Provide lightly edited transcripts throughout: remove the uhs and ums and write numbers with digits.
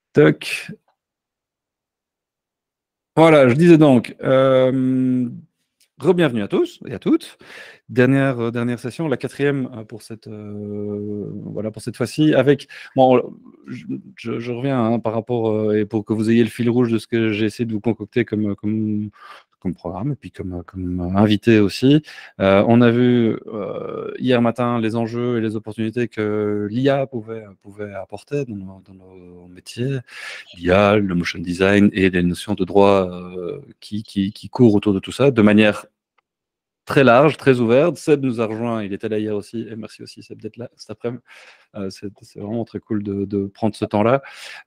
Toc. Voilà, je disais donc, re-bienvenue à tous et à toutes. Dernière session, la quatrième pour cette, voilà, pour cette fois-ci. Avec, bon, je reviens hein, par rapport, et pour que vous ayez le fil rouge de ce que j'ai essayé de vous concocter comme programme et puis comme invité aussi. On a vu hier matin les enjeux et les opportunités que l'IA pouvait apporter dans nos métiers. L'IA, le motion design et les notions de droit qui courent autour de tout ça de manière très large, très ouverte. Seb nous a rejoint, il était là hier aussi, et merci aussi Seb d'être là cet après-midi. C'est vraiment très cool de prendre ce temps-là.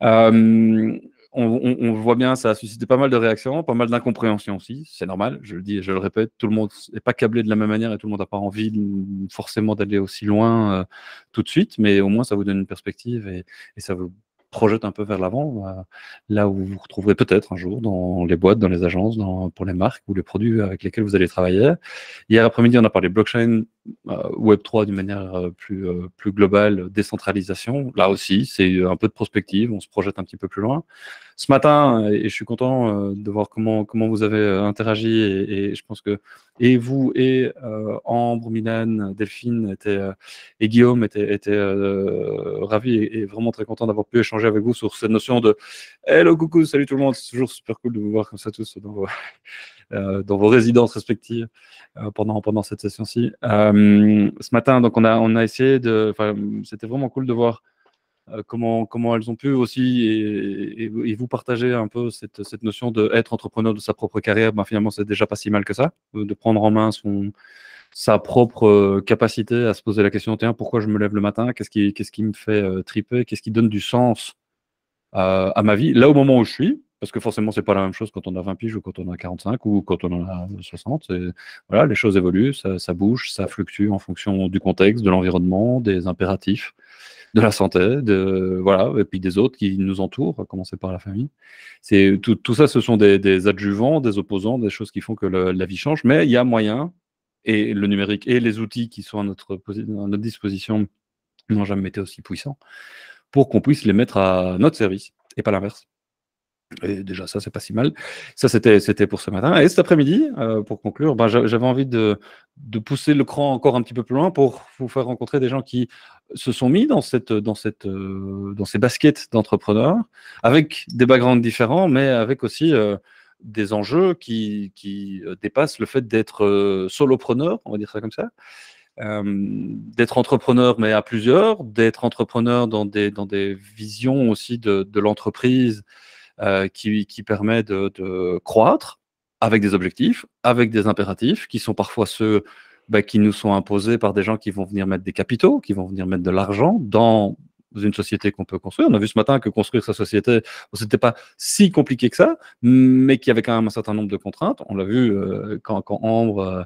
On voit bien, ça a suscité pas mal de réactions, pas mal d'incompréhension aussi, c'est normal, je le dis et je le répète, tout le monde n'est pas câblé de la même manière et tout le monde n'a pas envie forcément d'aller aussi loin tout de suite, mais au moins ça vous donne une perspective et ça vous projette un peu vers l'avant, là où vous vous retrouverez peut-être un jour dans les boîtes, dans les agences, pour les marques ou les produits avec lesquels vous allez travailler. Hier après-midi, on a parlé blockchain, Web3 d'une manière plus globale, décentralisation. Là aussi, c'est un peu de prospective, on se projette un petit peu plus loin. Ce matin, et je suis content de voir comment vous avez interagi, et je pense que et vous, et Ambre, Milan, Delphine et Guillaume étaient ravis et vraiment très contents d'avoir pu échanger avec vous sur cette notion de « Hello, coucou, salut tout le monde », c'est toujours super cool de vous voir comme ça tous dans vos résidences respectives pendant cette session-ci. Ce matin, donc on a essayé c'était vraiment cool de voir comment elles ont pu aussi et vous partager un peu cette notion d'être entrepreneur de sa propre carrière. Ben, finalement, c'est déjà pas si mal que ça, de prendre en main sa propre capacité à se poser la question, tiens, pourquoi je me lève le matin, qu'est-ce qui me fait triper, qu'est-ce qui donne du sens à ma vie, là au moment où je suis, parce que forcément c'est pas la même chose quand on a 20 piges ou quand on a 45 ou quand on en a 60. Voilà, les choses évoluent, ça bouge, ça fluctue en fonction du contexte, de l'environnement, des impératifs, de la santé, voilà, et puis des autres qui nous entourent, à commencer par la famille. Tout ça, ce sont des adjuvants, des opposants, des choses qui font que la vie change, mais il y a moyen, et le numérique et les outils qui sont à notre disposition n'ont jamais été aussi puissants, pour qu'on puisse les mettre à notre service, et pas l'inverse. Et déjà, ça, c'est pas si mal. Ça, c'était pour ce matin. Et cet après-midi, pour conclure, ben, j'avais envie de pousser le cran encore un petit peu plus loin pour vous faire rencontrer des gens qui se sont mis dans ces baskets d'entrepreneurs, avec des backgrounds différents, mais avec aussi des enjeux qui dépassent le fait d'être solopreneur, on va dire ça comme ça. D'être entrepreneur mais à plusieurs, d'être entrepreneur dans des visions aussi de l'entreprise qui permet de croître avec des objectifs, avec des impératifs qui sont parfois ceux qui nous sont imposés par des gens qui vont venir mettre des capitaux, qui vont venir mettre de l'argent dans une société qu'on peut construire. On a vu ce matin que construire sa société, c'était pas si compliqué que ça, mais qu'il y avait quand même un certain nombre de contraintes. On l'a vu quand Ambre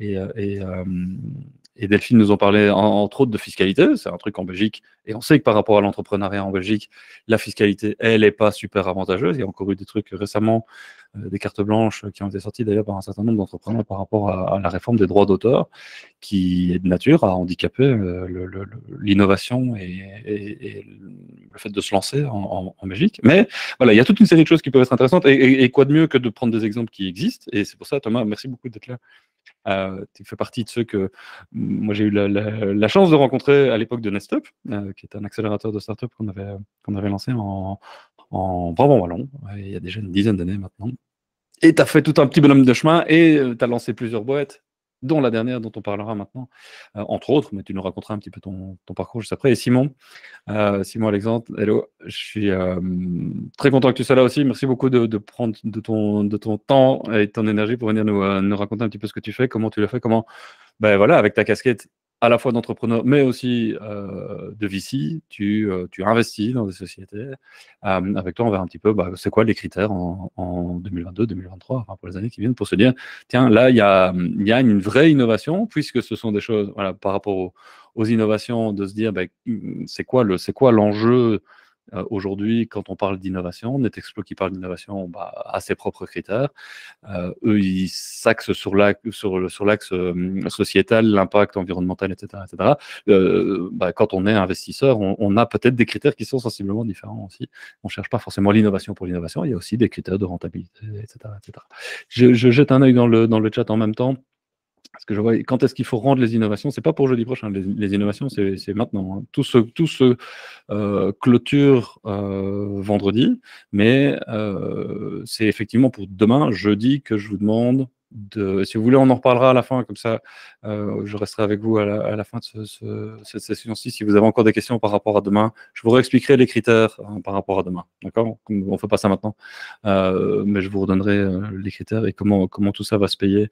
et Delphine nous ont parlé, entre autres, de fiscalité. C'est un truc en Belgique. Et on sait que par rapport à l'entrepreneuriat en Belgique, la fiscalité, elle n'est pas super avantageuse. Il y a encore eu des trucs récemment, des cartes blanches qui ont été sorties d'ailleurs par un certain nombre d'entrepreneurs par rapport à la réforme des droits d'auteur, qui est de nature à handicaper l'innovation et le fait de se lancer en Belgique. Mais voilà, il y a toute une série de choses qui peuvent être intéressantes. Et quoi de mieux que de prendre des exemples qui existent. Et c'est pour ça, Thomas, merci beaucoup d'être là. Tu fais partie de ceux que moi j'ai eu la chance de rencontrer à l'époque de NestUp, qui est un accélérateur de start-up qu'on avait lancé en Brabant-Wallon, il y a déjà une dizaine d'années maintenant. Et tu as fait tout un petit bonhomme de chemin et tu as lancé plusieurs boîtes, dont la dernière dont on parlera maintenant, entre autres, mais tu nous raconteras un petit peu ton parcours juste après. Et Simon Alexandre, hello, je suis très content que tu sois là aussi. Merci beaucoup de prendre de ton temps et de ton énergie pour venir nous raconter un petit peu ce que tu fais, comment tu le fais, voilà, avec ta casquette à la fois d'entrepreneur, mais aussi de VC, tu investis dans des sociétés. Avec toi, on verra un petit peu c'est quoi les critères en 2022, 2023, enfin, pour les années qui viennent, pour se dire, tiens, là, il y a une vraie innovation, puisque ce sont des choses, voilà, par rapport aux innovations, de se dire, c'est quoi l'enjeu Aujourd'hui, quand on parle d'innovation, Netexplo qui parle d'innovation a ses propres critères. Eux, ils s'axent sur l'axe sociétal, l'impact environnemental, etc. etc. Quand on est investisseur, on a peut-être des critères qui sont sensiblement différents aussi. On ne cherche pas forcément l'innovation pour l'innovation, il y a aussi des critères de rentabilité, etc. etc. Je jette un œil dans le chat en même temps. Parce que je vois, quand est-ce qu'il faut rendre les innovations? C'est pas pour jeudi prochain. Les innovations, c'est maintenant, hein. Tout se clôture vendredi, mais c'est effectivement pour demain, jeudi, que je vous demande de. Si vous voulez, on en reparlera à la fin, comme ça, je resterai avec vous à la fin de cette session-ci. Si vous avez encore des questions par rapport à demain, je vous réexpliquerai les critères par rapport à demain. D'accord? On ne fait pas ça maintenant, mais je vous redonnerai les critères et comment tout ça va se payer.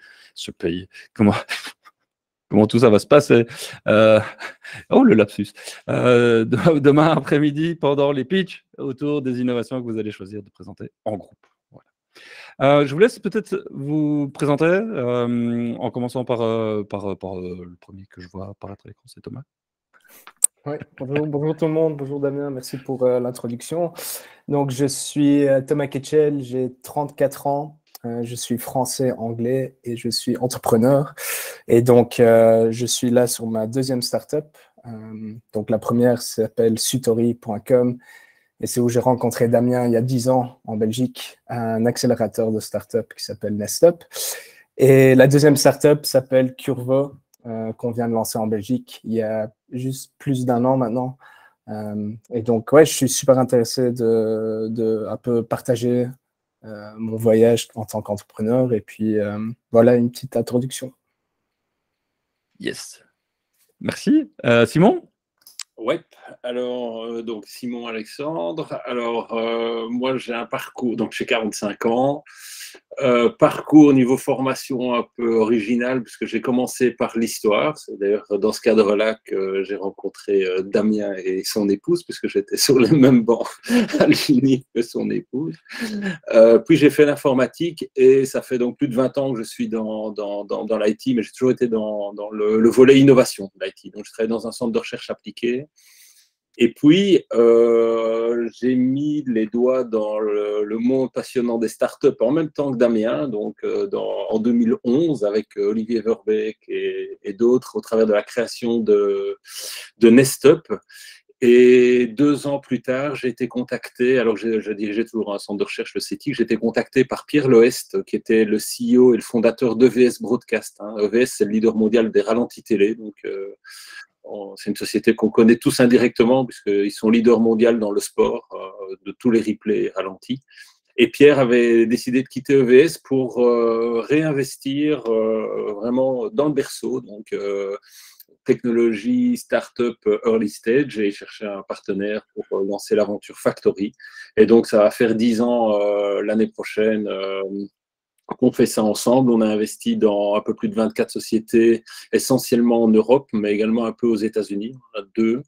Comment tout ça va se passer. Oh, le lapsus. Demain après-midi, pendant les pitchs, autour des innovations que vous allez choisir de présenter en groupe. Voilà. Je vous laisse peut-être vous présenter, en commençant par le premier que je vois apparaître à l'écran, c'est Thomas. Oui, bonjour tout le monde, bonjour Damien, merci pour l'introduction. Donc, je suis Thomas Ketchel, j'ai 34 ans, je suis français, anglais et je suis entrepreneur. Et donc, je suis là sur ma deuxième startup. Donc, la première s'appelle Sutori.com et c'est où j'ai rencontré Damien il y a 10 ans en Belgique, un accélérateur de startup qui s'appelle Nestup. Et la deuxième startup s'appelle Curvo, qu'on vient de lancer en Belgique il y a juste plus d'un an maintenant. Et donc, ouais, je suis super intéressé de un peu partager mon voyage en tant qu'entrepreneur. Et puis, voilà une petite introduction. Yes. Merci. Simon? Ouais, alors, donc Simon Alexandre. Alors, moi, j'ai un parcours, donc j'ai 45 ans. Parcours au niveau formation un peu original, puisque j'ai commencé par l'histoire. C'est d'ailleurs dans ce cadre-là que j'ai rencontré Damien et son épouse, puisque j'étais sur les mêmes bancs à l'UNI que son épouse. Puis j'ai fait l'informatique et ça fait donc plus de 20 ans que je suis dans l'IT, mais j'ai toujours été dans le volet innovation de l'IT. Donc je travaille dans un centre de recherche appliquée. Et puis, j'ai mis les doigts dans le monde passionnant des startups en même temps que Damien, donc en 2011 avec Olivier Verbeek et d'autres au travers de la création de Nestup. Et 2 ans plus tard, j'ai été contacté, alors que je dirigeais toujours un centre de recherche, le CETIC, j'ai été contacté par Pierre Loest, qui était le CEO et le fondateur d'EVS Broadcast. EVS, c'est le leader mondial des ralentis télé, donc c'est une société qu'on connaît tous indirectement, puisqu'ils sont leaders mondiaux dans le sport, de tous les replays ralentis. Et Pierre avait décidé de quitter EVS pour réinvestir vraiment dans le berceau, donc technologie, start-up, early stage, et chercher un partenaire pour lancer l'aventure Factory. Et donc, ça va faire 10 ans l'année prochaine qu'on fait ça ensemble. On a investi dans un peu plus de 24 sociétés, essentiellement en Europe, mais également un peu aux États-Unis. On a 2,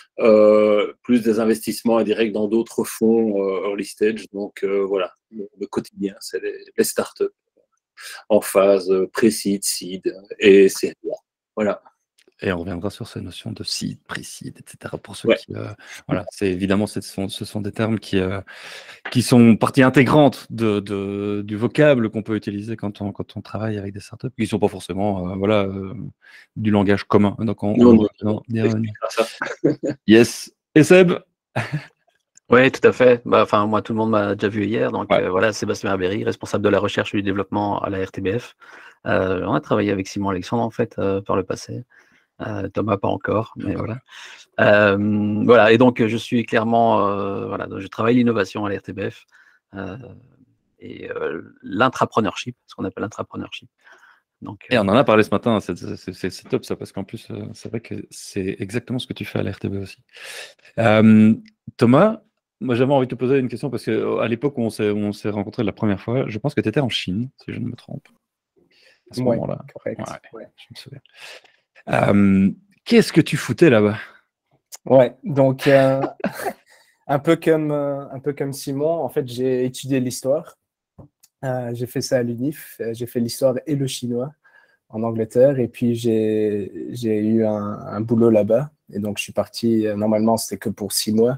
plus des investissements indirects dans d'autres fonds early stage. Donc, voilà, le quotidien, c'est les startups en phase pré-seed, seed et série A. Voilà. Et on reviendra sur ces notions de seed, pré-seed, etc. Pour ceux Ouais. qui, voilà, c'est évidemment, ce sont des termes qui sont partie intégrante du vocable qu'on peut utiliser quand on travaille avec des startups, qui ne sont pas forcément, du langage commun. Donc, on expliquera ça. Yes. Et Seb? Oui, tout à fait. Enfin, moi, tout le monde m'a déjà vu hier. Donc, Ouais. voilà, Sébastien Herbéry, responsable de la recherche et du développement à la RTBF. On a travaillé avec Simon Alexandre, en fait, par le passé. Thomas, pas encore, mais voilà. Voilà, et donc, je suis clairement, voilà, donc je travaille l'innovation à la RTBF et l'intrapreneurship, ce qu'on appelle l'intrapreneurship. Donc, Et on en a parlé ce matin, c'est top ça, parce qu'en plus, c'est vrai que c'est exactement ce que tu fais à la RTB aussi. Thomas, moi j'avais envie de te poser une question, parce qu'à l'époque où on s'est rencontrés la première fois, je pense que tu étais en Chine, si je ne me trompe. À ce moment-là. Correct. Ouais, je me souviens. Qu'est-ce que tu foutais là-bas? Ouais, donc un peu comme Simon, en fait, j'ai étudié l'histoire. J'ai fait ça à l'UNIF. J'ai fait l'histoire et le chinois en Angleterre. Et puis, j'ai eu un boulot là-bas. Et donc, je suis parti. Normalement, c'était que pour 6 mois.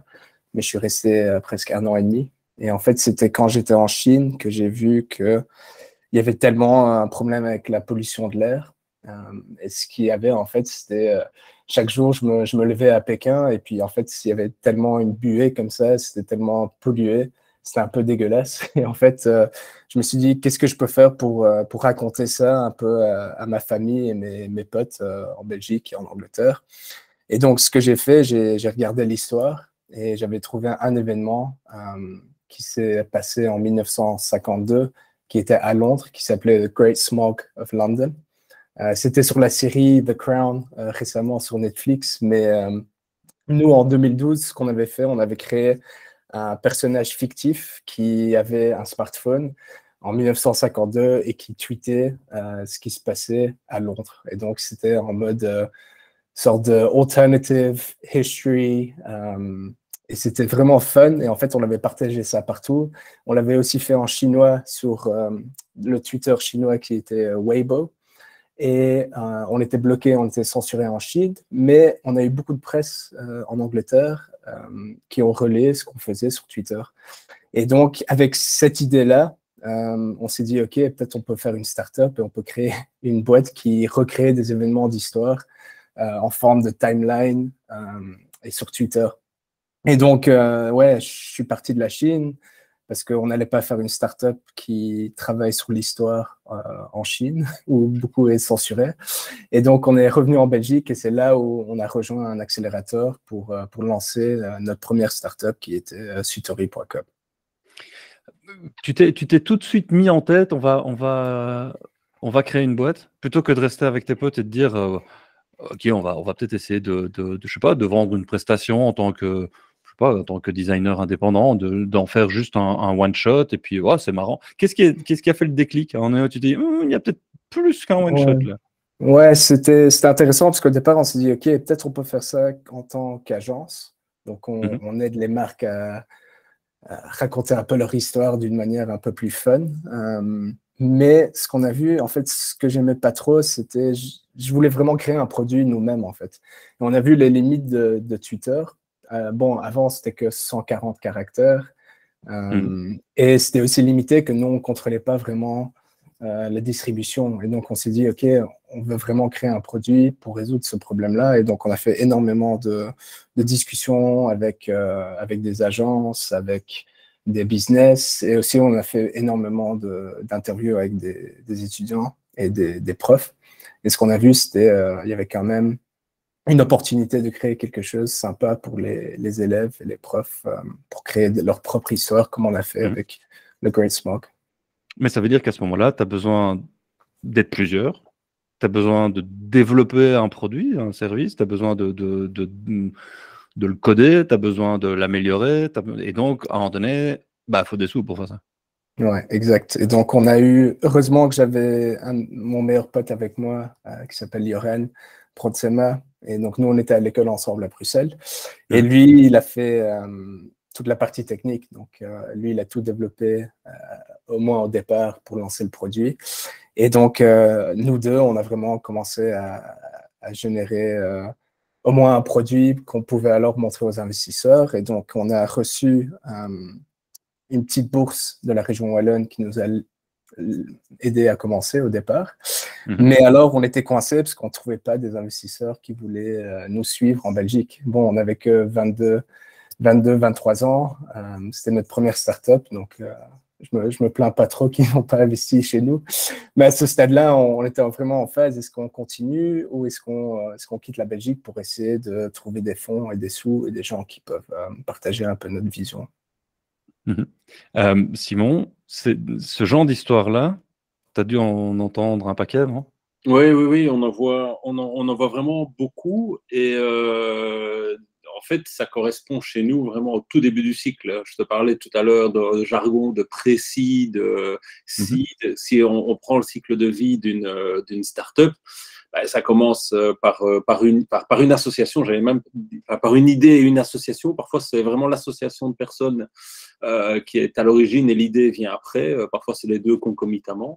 mais je suis resté presque 1 an et demi. Et en fait, c'était quand j'étais en Chine que j'ai vu qu'il y avait tellement un problème avec la pollution de l'air. Et ce qu'il y avait, en fait, c'était chaque jour, je me levais à Pékin et puis, en fait, s'il y avait tellement une buée comme ça, c'était tellement pollué, c'était un peu dégueulasse. Et en fait, je me suis dit, qu'est-ce que je peux faire pour raconter ça un peu à ma famille et mes potes en Belgique et en Angleterre. Et donc, ce que j'ai fait, j'ai regardé l'histoire et j'avais trouvé un événement qui s'est passé en 1952, qui était à Londres, qui s'appelait The Great Smog of London. C'était sur la série The Crown récemment sur Netflix, mais nous, en 2012, ce qu'on avait fait, on avait créé un personnage fictif qui avait un smartphone en 1952 et qui tweetait ce qui se passait à Londres. Et donc, c'était en mode sorte de alternative history. Et c'était vraiment fun. Et en fait, on avait partagé ça partout. On l'avait aussi fait en chinois sur le Twitter chinois qui était Weibo. Et on était bloqué, on était censuré en Chine, mais on a eu beaucoup de presse en Angleterre qui ont relayé ce qu'on faisait sur Twitter. Et donc, avec cette idée-là, on s'est dit, OK, peut-être on peut faire une start-up et on peut créer une boîte qui recrée des événements d'histoire en forme de timeline et sur Twitter. Et donc, ouais, je suis parti de la Chine parce qu'on n'allait pas faire une start-up qui travaille sur l'histoire en Chine, où beaucoup est censuré. Et donc, on est revenu en Belgique et c'est là où on a rejoint un accélérateur pour lancer notre première start-up qui était Sutori.com. Tu t'es tout de suite mis en tête, on va créer une boîte, plutôt que de rester avec tes potes et de dire, OK, on va peut-être essayer je sais pas, de vendre une prestation en tant que en tant que designer indépendant, d'en faire juste un one-shot, et puis, oh, c'est marrant. Qu'est-ce qui a fait le déclic? Tu dis, il y a peut-être plus qu'un one-shot, là. Ouais, c'était intéressant, parce qu'au départ, on s'est dit, OK, peut-être on peut faire ça en tant qu'agence. Donc, on aide les marques à raconter un peu leur histoire d'une manière un peu plus fun. Mais ce qu'on a vu, en fait, ce que j'aimais pas trop, c'était, je voulais vraiment créer un produit nous-mêmes, en fait. Et on a vu les limites de Twitter. Bon, avant, c'était que 140 caractères. Et c'était aussi limité que nous, on ne contrôlait pas vraiment la distribution. Et donc, on s'est dit, OK, on veut vraiment créer un produit pour résoudre ce problème-là. Et donc, on a fait énormément de discussions avec des agences, avec des business. Et aussi, on a fait énormément d'interviews avec des étudiants et des profs. Et ce qu'on a vu, c'était il y avait quand même une opportunité de créer quelque chose sympa pour les élèves et les profs pour créer leur propre histoire, comme on a fait avec le Great Smog. Mais ça veut dire qu'à ce moment-là, tu as besoin d'être plusieurs, tu as besoin de développer un produit, un service, tu as besoin de le coder, tu as besoin de l'améliorer, et donc, à un moment donné, il faut des sous pour faire ça. Ouais, exact. Et donc, on a eu, heureusement que j'avais mon meilleur pote avec moi qui s'appelle Joren Protsema. Et donc, nous, on était à l'école ensemble à Bruxelles. Et lui, il a fait toute la partie technique. Donc, lui, il a tout développé, au moins au départ, pour lancer le produit. Et donc, nous deux, on a vraiment commencé à générer au moins un produit qu'on pouvait alors montrer aux investisseurs. Et donc, on a reçu une petite bourse de la région Wallonne qui nous a aidé à commencer au départ. Mais alors, on était coincés parce qu'on ne trouvait pas des investisseurs qui voulaient nous suivre en Belgique. Bon, on n'avait que 23 ans. C'était notre première start-up, donc je me plains pas trop qu'ils n'ont pas investi chez nous. Mais à ce stade-là, on était vraiment en phase. Est-ce qu'on continue ou est-ce qu'on quitte la Belgique pour essayer de trouver des fonds et des sous et des gens qui peuvent partager un peu notre vision? Simon, ce genre d'histoire-là, tu as dû en entendre un paquet, non? Oui, on en voit vraiment beaucoup. Et en fait, ça correspond chez nous vraiment au tout début du cycle. Je te parlais tout à l'heure de jargon, de précis, de seed. Si on prend le cycle de vie d'une start-up, ça commence par une association, j'avais même par une idée et une association. Parfois, c'est vraiment l'association de personnes qui est à l'origine et l'idée vient après. Parfois, c'est les deux concomitamment.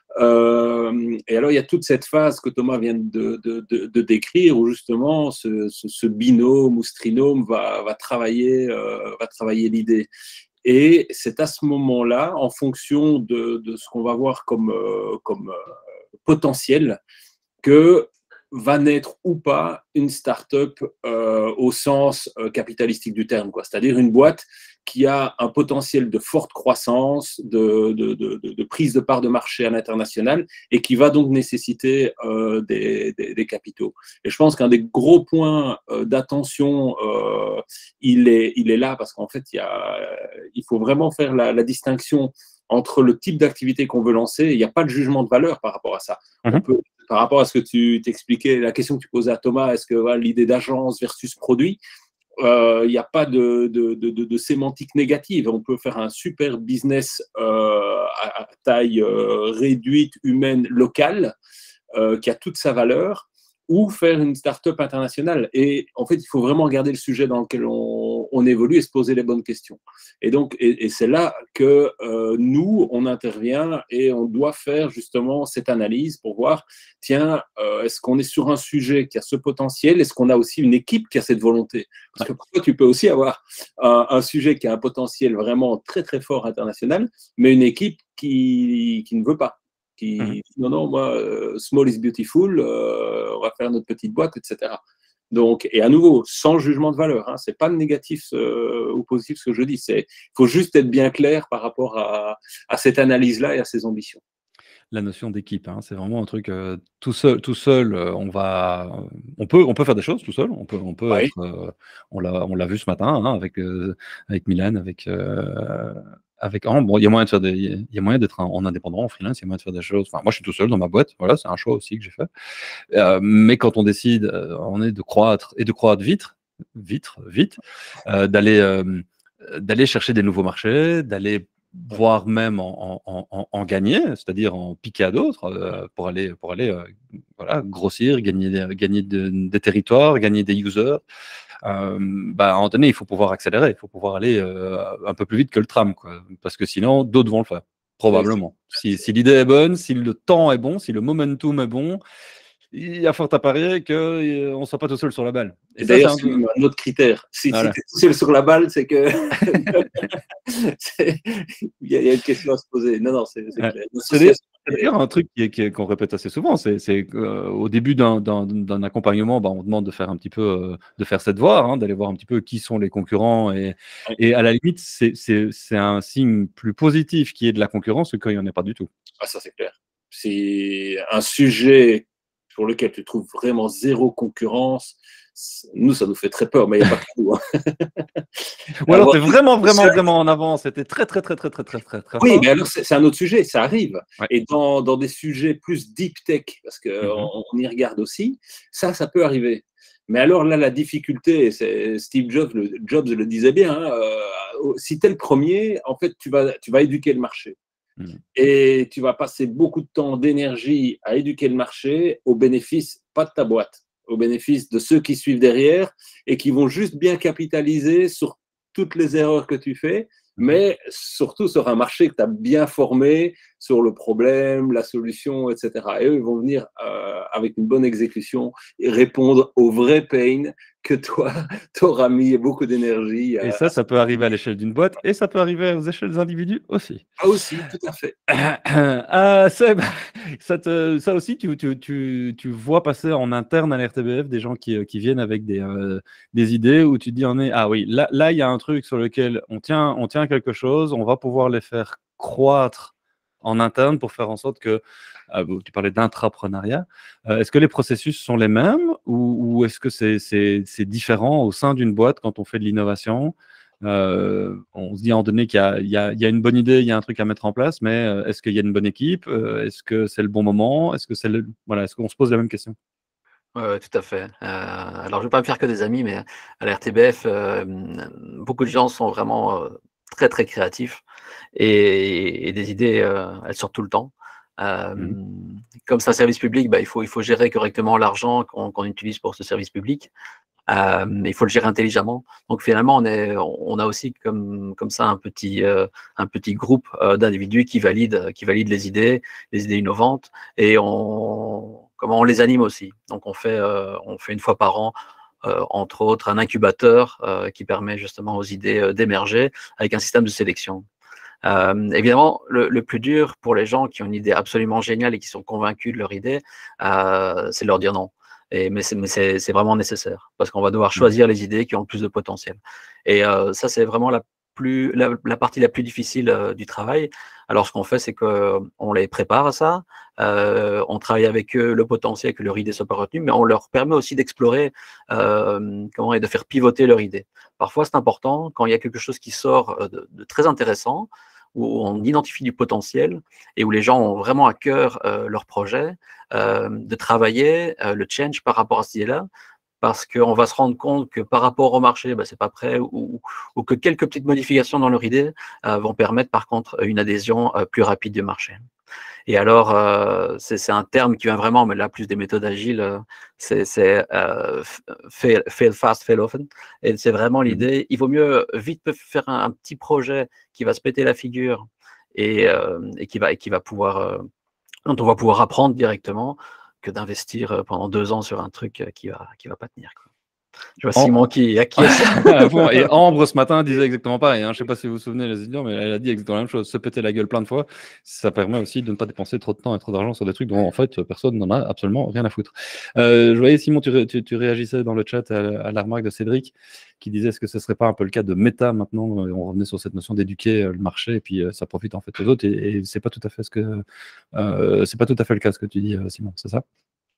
Et alors, il y a toute cette phase que Thomas vient de décrire où justement ce binôme ou ce trinôme va travailler l'idée. Et c'est à ce moment-là, en fonction de ce qu'on va voir comme potentiel, que va naître ou pas une start-up au sens capitalistique du terme, quoi. C'est-à-dire une boîte qui a un potentiel de forte croissance, de prise de part de marché à l'international et qui va donc nécessiter des capitaux. Et je pense qu'un des gros points d'attention, il est là parce qu'en fait, il faut vraiment faire la distinction entre le type d'activité qu'on veut lancer. Il n'y a pas de jugement de valeur par rapport à ça. On peut, par rapport à ce que tu t'expliquais, la question que tu posais à Thomas, est-ce que l'idée d'agence versus produit, il n'y a pas de sémantique négative. On peut faire un super business à taille réduite, humaine, locale, qui a toute sa valeur, ou faire une start-up internationale. Et en fait, il faut vraiment regarder le sujet dans lequel on évolue et se poser les bonnes questions. Et donc, et c'est là que nous, on intervient et on doit faire justement cette analyse pour voir, tiens, est-ce qu'on est sur un sujet qui a ce potentiel? Est-ce qu'on a aussi une équipe qui a cette volonté? Parce que parfois, tu peux aussi avoir un sujet qui a un potentiel vraiment très, très fort international, mais une équipe qui ne veut pas. Non, moi, small is beautiful, on va faire notre petite boîte, etc. Donc, et à nouveau, sans jugement de valeur, hein, c'est pas négatif ou positif ce que je dis, il faut juste être bien clair par rapport à cette analyse-là et à ses ambitions. La notion d'équipe, hein, c'est vraiment un truc tout seul, on peut faire des choses tout seul, on peut Ouais. être, on l'a vu ce matin, hein, avec Milan, avec bon, il y a moyen d'être en indépendant, en freelance, il y a moyen de faire des choses. Enfin, moi, je suis tout seul dans ma boîte, voilà, c'est un choix aussi que j'ai fait. Mais quand on décide, on est de croître et de croître vite, d'aller chercher des nouveaux marchés, d'aller voire même en gagner, c'est-à-dire en piquer à d'autres pour aller voilà, grossir, gagner des territoires, gagner des users. À un moment donné, il faut pouvoir accélérer, il faut pouvoir aller un peu plus vite que le tram, quoi, parce que sinon, d'autres vont le faire, probablement. Si l'idée est bonne, si le temps est bon, si le momentum est bon, il y a fort à parier qu'on ne soit pas tout seul sur la balle. Et d'ailleurs, c'est un autre critère. Si tu es tout seul sur la balle, c'est que il y a une question à se poser. Non, c'est clair. C'est d'ailleurs un truc qu'on répète assez souvent. C'est qu'au début d'un accompagnement, on demande de faire un petit peu, de faire cette voie, hein, d'aller voir un petit peu qui sont les concurrents. Et à la limite, c'est un signe plus positif qu'il y ait de la concurrence que quand il n'y en a pas du tout. Ah, ça, c'est clair. C'est un sujet sur lequel tu trouves vraiment zéro concurrence. Nous, ça nous fait très peur, mais il n'y a pas de tout. Hein. Ou alors, tu es vraiment en avance. C'était très oui, fort. mais alors, c'est un autre sujet, ça arrive. Ouais. Et dans des sujets plus deep tech, parce qu'on y regarde aussi, ça peut arriver. Mais alors là, la difficulté, Steve Jobs le disait bien, hein, si tu es le premier, en fait, tu vas éduquer le marché. Et tu vas passer beaucoup de temps, d'énergie à éduquer le marché au bénéfice, pas de ta boîte, au bénéfice de ceux qui suivent derrière et qui vont juste bien capitaliser sur toutes les erreurs que tu fais, mais surtout sur un marché que tu as bien formé sur le problème, la solution, etc. Et eux, ils vont venir avec une bonne exécution et répondre aux vrais pains que toi, tu auras mis beaucoup d'énergie. Et ça peut arriver à l'échelle d'une boîte et ça peut arriver aux échelles des individus aussi. Ah aussi, tout à fait. Ça aussi, tu vois passer en interne à l'RTBF des gens qui viennent avec des idées où tu te dis, ah oui, là, il y a un truc sur lequel on tient quelque chose, on va pouvoir les faire croître en interne pour faire en sorte que, tu parlais d'intrapreneuriat, est-ce que les processus sont les mêmes ou est-ce que c'est différent au sein d'une boîte quand on fait de l'innovation? On se dit en donné qu'il y a une bonne idée, il y a un truc à mettre en place, mais est-ce qu'il y a une bonne équipe? Est-ce que c'est le bon moment? Est-ce qu'on se pose la même question? Ouais, tout à fait. Alors, je ne vais pas me faire que des amis, mais à la RTBF, beaucoup de gens sont vraiment très, très créatifs et des idées, elles sortent tout le temps. Comme c'est un service public, il faut gérer correctement l'argent qu'on utilise pour ce service public. Il faut le gérer intelligemment. Donc finalement, on a aussi comme ça un petit groupe d'individus qui valident les idées innovantes, et on les anime aussi. Donc on fait une fois par an, entre autres, un incubateur qui permet justement aux idées d'émerger avec un système de sélection. Évidemment, le plus dur pour les gens qui ont une idée absolument géniale et qui sont convaincus de leur idée, c'est de leur dire non. Mais c'est vraiment nécessaire, parce qu'on va devoir choisir les idées qui ont le plus de potentiel. Et ça, c'est vraiment la partie la plus difficile du travail. Alors, ce qu'on fait, c'est qu'on les prépare à ça, on travaille avec eux le potentiel que leur idée soit pas retenue, mais on leur permet aussi d'explorer et de faire pivoter leur idée. Parfois, c'est important, quand il y a quelque chose qui sort de très intéressant, où on identifie du potentiel et où les gens ont vraiment à cœur leur projet, de travailler le change par rapport à cette idée-là, parce qu'on va se rendre compte que par rapport au marché, c'est pas prêt, ou que quelques petites modifications dans leur idée vont permettre par contre une adhésion plus rapide du marché. Et alors, c'est un terme qui vient vraiment, mais là, plus des méthodes agiles, c'est fail fast, fail often. Et c'est vraiment l'idée, il vaut mieux vite faire un petit projet qui va se péter la figure et qui va pouvoir, dont on va pouvoir apprendre directement, que d'investir pendant 2 ans sur un truc qui va pas tenir, quoi. Je vois Simon qui acquiesce. Et Ambre, ce matin, disait exactement pareil. Je ne sais pas si vous vous souvenez, les étudiants, mais elle a dit exactement la même chose. Se péter la gueule plein de fois, ça permet aussi de ne pas dépenser trop de temps et trop d'argent sur des trucs dont, en fait, personne n'en a absolument rien à foutre. Je voyais, Simon, tu réagissais dans le chat à la remarque de Cédric, qui disait est-ce que ce ne serait pas un peu le cas de Meta maintenant? On revenait sur cette notion d'éduquer le marché, et puis ça profite en fait aux autres. Et c'est pas tout à fait c'est pas tout à fait le cas, ce que tu dis, Simon, c'est ça?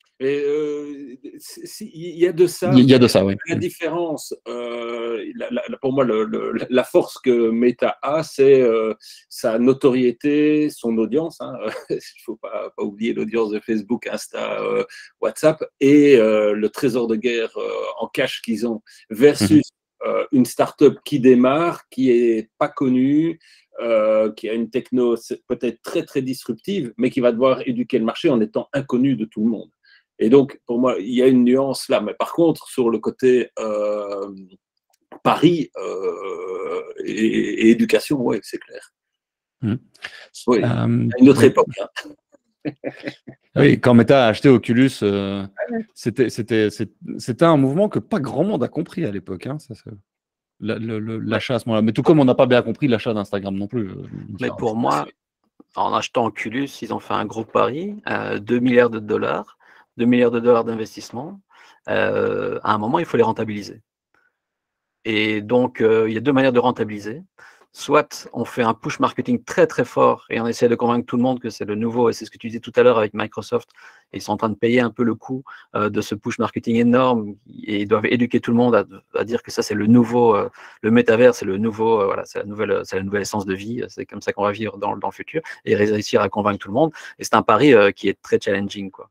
Il y a de ça. Il y a de ça, oui. La différence, pour moi, la force que Meta a, c'est sa notoriété, son audience. Il ne faut pas oublier l'audience de Facebook, Insta, WhatsApp, et le trésor de guerre en cash qu'ils ont, versus une start-up qui démarre, qui n'est pas connue, qui a une techno peut-être très, très disruptive, mais qui va devoir éduquer le marché en étant inconnu de tout le monde. Et donc, pour moi, il y a une nuance là. Mais par contre, sur le côté pari et éducation, oui, c'est clair. Oui, une autre époque. Oui, quand Meta a acheté Oculus, c'était un mouvement que pas grand monde a compris à l'époque. L'achat à ce moment-là. Mais tout comme on n'a pas bien compris l'achat d'Instagram non plus. Mais pour moi, en achetant Oculus, ils ont fait un gros pari, 2 milliards de dollars. 2 milliards de dollars d'investissement, à un moment, il faut les rentabiliser. Et donc, il y a 2 manières de rentabiliser. Soit on fait un push marketing très, très fort et on essaie de convaincre tout le monde que c'est le nouveau, et c'est ce que tu disais tout à l'heure avec Microsoft, et ils sont en train de payer un peu le coût de ce push marketing énorme, et ils doivent éduquer tout le monde à dire que ça, c'est le nouveau, le métavers, c'est le nouveau, voilà, c'est la nouvelle essence de vie, c'est comme ça qu'on va vivre dans le futur, et réussir à convaincre tout le monde. Et c'est un pari qui est très challenging, quoi.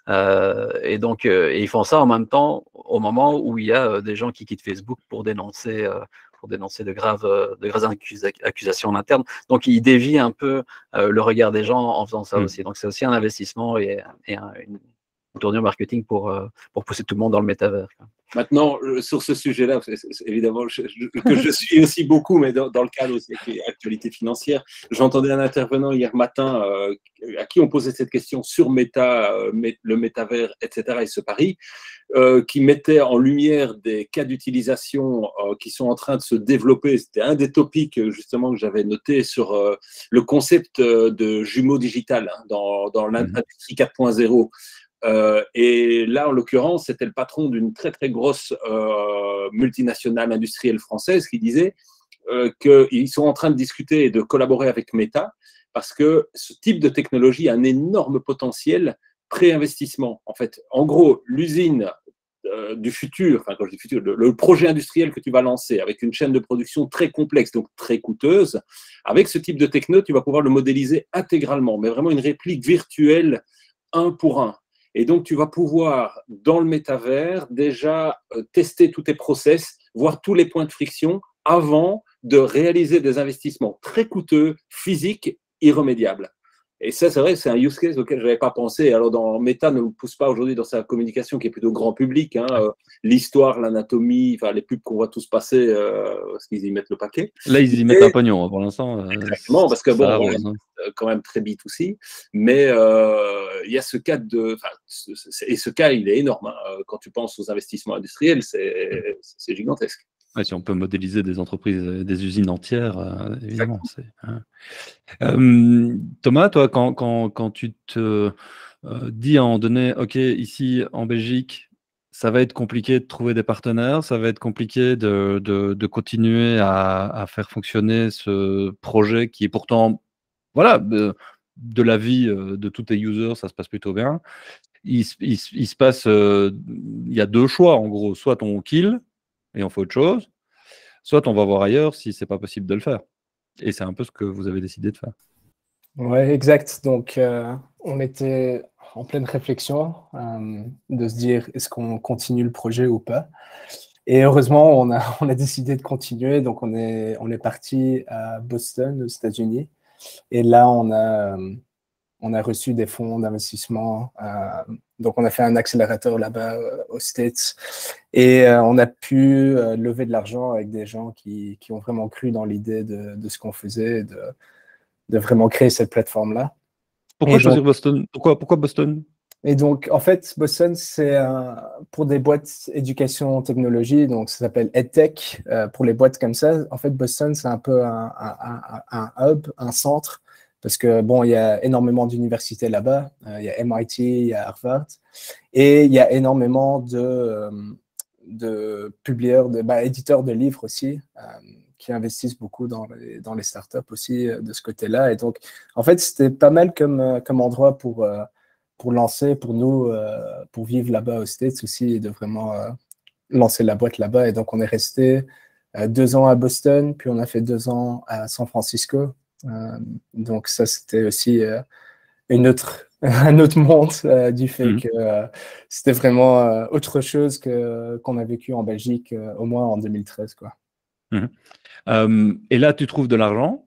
Et donc, ils font ça en même temps, au moment où il y a des gens qui quittent Facebook pour dénoncer de graves accusations en interne. Donc, ils dévient un peu le regard des gens en faisant ça aussi. Donc, c'est aussi un investissement et une tournure marketing pour pousser tout le monde dans le métavers. Maintenant, sur ce sujet-là, évidemment, que je suis aussi beaucoup, mais dans le cadre aussi avec l'actualité financière, j'entendais un intervenant hier matin à qui on posait cette question sur Meta, le métavers, etc., et ce pari, qui mettait en lumière des cas d'utilisation qui sont en train de se développer. C'était un des topics, justement, que j'avais noté sur le concept de jumeau digital dans l'industrie 4.0. Et là, en l'occurrence, c'était le patron d'une très, très grosse multinationale industrielle française qui disait qu'ils sont en train de discuter et de collaborer avec Meta parce que ce type de technologie a un énorme potentiel pré-investissement. En fait, en gros, l'usine du futur, enfin, quand je dis futur, le projet industriel que tu vas lancer avec une chaîne de production très complexe, donc très coûteuse, avec ce type de techno, tu vas pouvoir le modéliser intégralement, mais vraiment une réplique virtuelle 1 pour 1. Et donc, tu vas pouvoir, dans le métavers, déjà tester tous tes process, voir tous les points de friction avant de réaliser des investissements très coûteux, physiques, irrémédiables. Et ça, c'est vrai, c'est un use case auquel je n'avais pas pensé. Alors, Meta ne pousse pas aujourd'hui dans sa communication qui est plutôt grand public, hein, l'histoire, l'anatomie, enfin, les pubs qu'on voit tous passer, parce qu'ils y mettent le paquet. Là, ils y mettent un pognon, hein, pour l'instant. Exactement, parce que bon, arrose, hein. Quand même très B2C, mais il y a ce cas et ce cas, il est énorme. Hein. Quand tu penses aux investissements industriels, c'est gigantesque. Ouais, si on peut modéliser des entreprises, des usines entières, évidemment. Thomas, toi, quand tu te dis à un moment donné, OK, ici en Belgique, ça va être compliqué de trouver des partenaires, ça va être compliqué de continuer à faire fonctionner ce projet qui est pourtant, voilà, de la vie de tous tes users, ça se passe plutôt bien. Il se passe, il y a deux choix en gros, soit on kill et on fait autre chose, soit on va voir ailleurs si c'est pas possible de le faire. Et c'est un peu ce que vous avez décidé de faire. Ouais, exact. Donc, on était en pleine réflexion de se dire est-ce qu'on continue le projet ou pas. Et heureusement, on a décidé de continuer. Donc, on est parti à Boston, aux États-Unis. Et là, on a reçu des fonds d'investissement. Donc, on a fait un accélérateur là-bas aux States. Et on a pu lever de l'argent avec des gens qui ont vraiment cru dans l'idée de ce qu'on faisait, de vraiment créer cette plateforme-là. Pourquoi choisir Boston? Pourquoi Boston? Et donc, en fait, Boston, c'est pour des boîtes éducation technologie, donc ça s'appelle EdTech, pour les boîtes comme ça. En fait, Boston, c'est un peu un hub, un centre, parce que, bon, il y a énormément d'universités là-bas. Il y a MIT, il y a Harvard, et il y a énormément de publieurs, éditeurs de livres aussi, qui investissent beaucoup dans les startups aussi de ce côté-là. Et donc, en fait, c'était pas mal comme endroit pour lancer, pour nous, pour vivre là-bas aux States aussi et de vraiment lancer la boîte là-bas. Et donc, on est resté 2 ans à Boston, puis on a fait 2 ans à San Francisco. Donc, ça, c'était aussi un autre monde du fait que c'était vraiment autre chose qu'on a vécu en Belgique, au moins en 2013, quoi. Et là, tu trouves de l'argent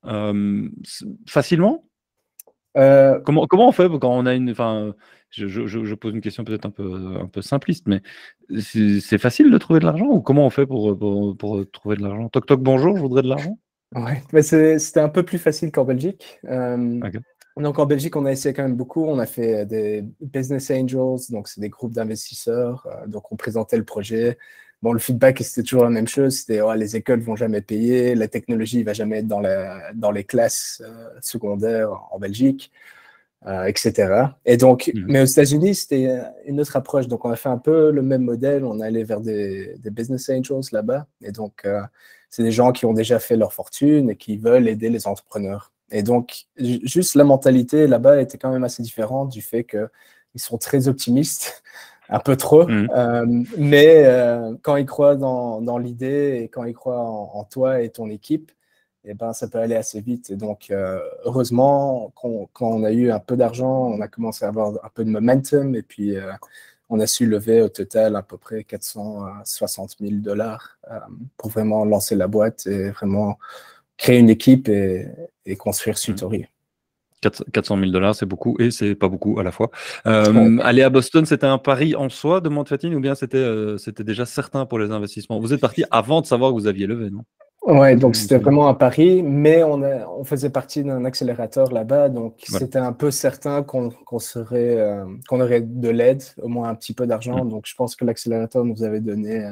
facilement? Comment on fait quand on a une... Enfin, je pose une question peut-être un peu simpliste, mais c'est facile de trouver de l'argent ou comment on fait pour trouver de l'argent? Toc toc, bonjour, je voudrais de l'argent. Ouais, mais c'était un peu plus facile qu'en Belgique. Okay. Donc en Belgique, on a essayé quand même beaucoup. On a fait des business angels, donc c'est des groupes d'investisseurs. Donc on présentait le projet. Bon, le feedback, c'était toujours la même chose. C'était les écoles vont jamais payer, la technologie va jamais être dans les classes secondaires en Belgique, etc. Et donc, mais aux États-Unis, c'était une autre approche. Donc on a fait un peu le même modèle. On est allé vers des business angels là-bas. Et donc, c'est des gens qui ont déjà fait leur fortune et qui veulent aider les entrepreneurs. Et donc, juste la mentalité là-bas était quand même assez différente du fait qu'ils sont très optimistes, un peu trop, mais quand ils croient dans l'idée et quand ils croient en toi et ton équipe, eh ben, ça peut aller assez vite. Et donc, heureusement, quand on a eu un peu d'argent, on a commencé à avoir un peu de momentum et puis on a su lever au total à peu près 460 000 $ pour vraiment lancer la boîte et vraiment créer une équipe et construire Sutori. 400 000 $, c'est beaucoup et c'est pas beaucoup à la fois. Aller à Boston, c'était un pari en soi de Montfatine ou bien c'était déjà certain pour les investissements? Vous êtes parti avant de savoir que vous aviez levé, non? Ouais, donc c'était vraiment un pari, mais on faisait partie d'un accélérateur là-bas, donc c'était un peu certain qu'on aurait de l'aide, au moins un petit peu d'argent. Donc je pense que l'accélérateur nous avait donné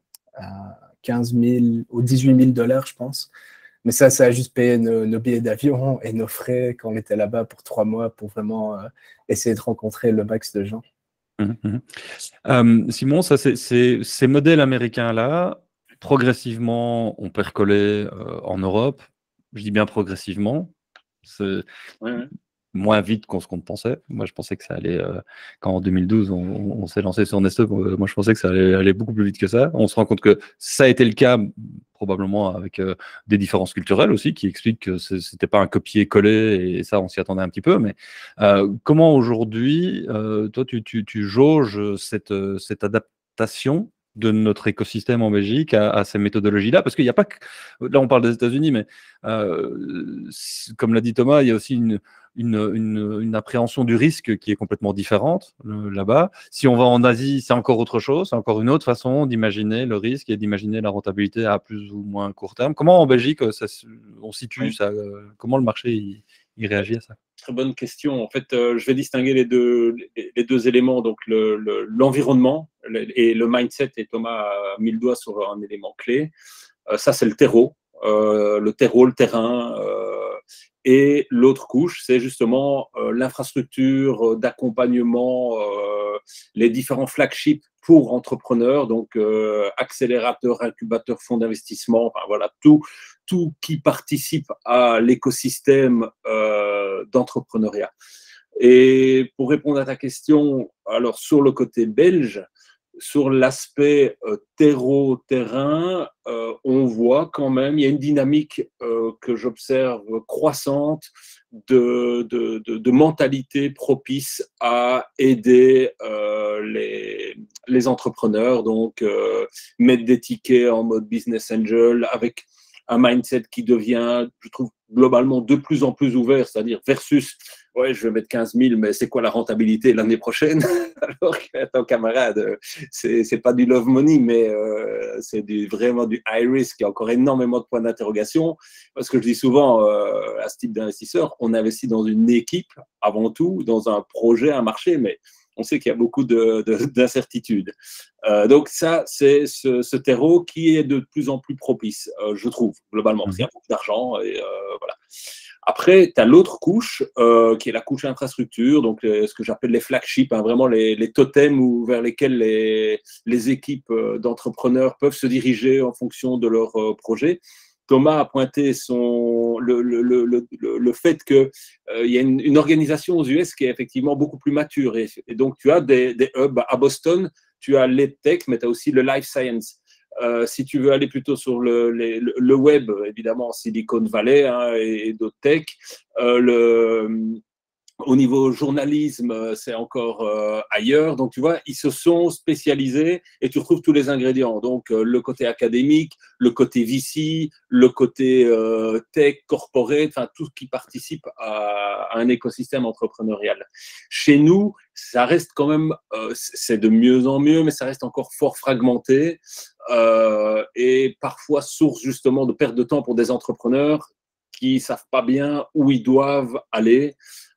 15 000 ou 18 000 $, je pense. Mais ça a juste payé nos billets d'avion et nos frais quand on était là-bas pour 3 mois pour vraiment essayer de rencontrer le max de gens. Simon, ça, ces modèles américains-là, progressivement, on peut recoller en Europe. Je dis bien progressivement. C'est moins vite qu'on pensait. Moi, je pensais que ça allait... quand en 2012, on s'est lancé sur Nestlé, moi, je pensais que ça allait aller beaucoup plus vite que ça. On se rend compte que ça a été le cas, probablement avec des différences culturelles aussi, qui expliquent que c'était pas un copier-coller, et ça, on s'y attendait un petit peu. Mais comment aujourd'hui, toi, tu jauges cette adaptation de notre écosystème en Belgique à ces méthodologies-là? Parce qu'il n'y a pas que... Là, on parle des États-Unis, mais comme l'a dit Thomas, il y a aussi une appréhension du risque qui est complètement différente là-bas. Si on va en Asie, c'est encore autre chose, c'est encore une autre façon d'imaginer le risque et d'imaginer la rentabilité à plus ou moins court terme. Comment en Belgique, on situe ça? Comment le marché il réagit à ça? Très bonne question. En fait, je vais distinguer les deux éléments, donc l'environnement et le mindset, et Thomas a mis le doigt sur un élément clé. Ça, c'est le terreau, le terrain. Et l'autre couche, c'est justement l'infrastructure d'accompagnement, les différents flagships pour entrepreneurs, donc accélérateurs, incubateurs, fonds d'investissement, enfin, voilà, tout qui participe à l'écosystème d'entrepreneuriat. Et pour répondre à ta question, alors sur le côté belge, sur l'aspect terreau-terrain, on voit quand même, il y a une dynamique que j'observe croissante de mentalité propice à aider les entrepreneurs, donc mettre des tickets en mode business angel avec un mindset qui devient, je trouve, globalement de plus en plus ouvert, c'est-à-dire versus, ouais, je vais mettre 15 000, mais c'est quoi la rentabilité l'année prochaine? Alors qu'attends, camarade, c'est pas du love money, mais c'est vraiment du high risk. Il y a encore énormément de points d'interrogation, parce que je dis souvent à ce type d'investisseur, on investit dans une équipe avant tout, dans un projet, un marché, mais on sait qu'il y a beaucoup d'incertitudes. Donc ça, c'est ce terreau qui est de plus en plus propice, je trouve, globalement, parce qu'il y a beaucoup d'argent. Et voilà. Après, tu as l'autre couche, qui est la couche infrastructure, donc ce que j'appelle les flagships, hein, vraiment les totems vers lesquels les équipes d'entrepreneurs peuvent se diriger en fonction de leur projet. Thomas a pointé le fait qu'il y a une organisation aux US qui est effectivement beaucoup plus mature. Et donc, tu as des hubs à Boston, tu as l'EdTech, mais tu as aussi le Life Science. Si tu veux aller plutôt sur le web, évidemment, Silicon Valley, hein, et d'autres tech, au niveau journalisme, c'est encore ailleurs. Donc, tu vois, ils se sont spécialisés et tu retrouves tous les ingrédients. Donc, le côté académique, le côté VC, le côté tech, corporate, enfin, tout ce qui participe à un écosystème entrepreneurial. Chez nous, ça reste quand même, c'est de mieux en mieux, mais ça reste encore fort fragmenté et parfois source justement de perte de temps pour des entrepreneurs qui ne savent pas bien où ils doivent aller.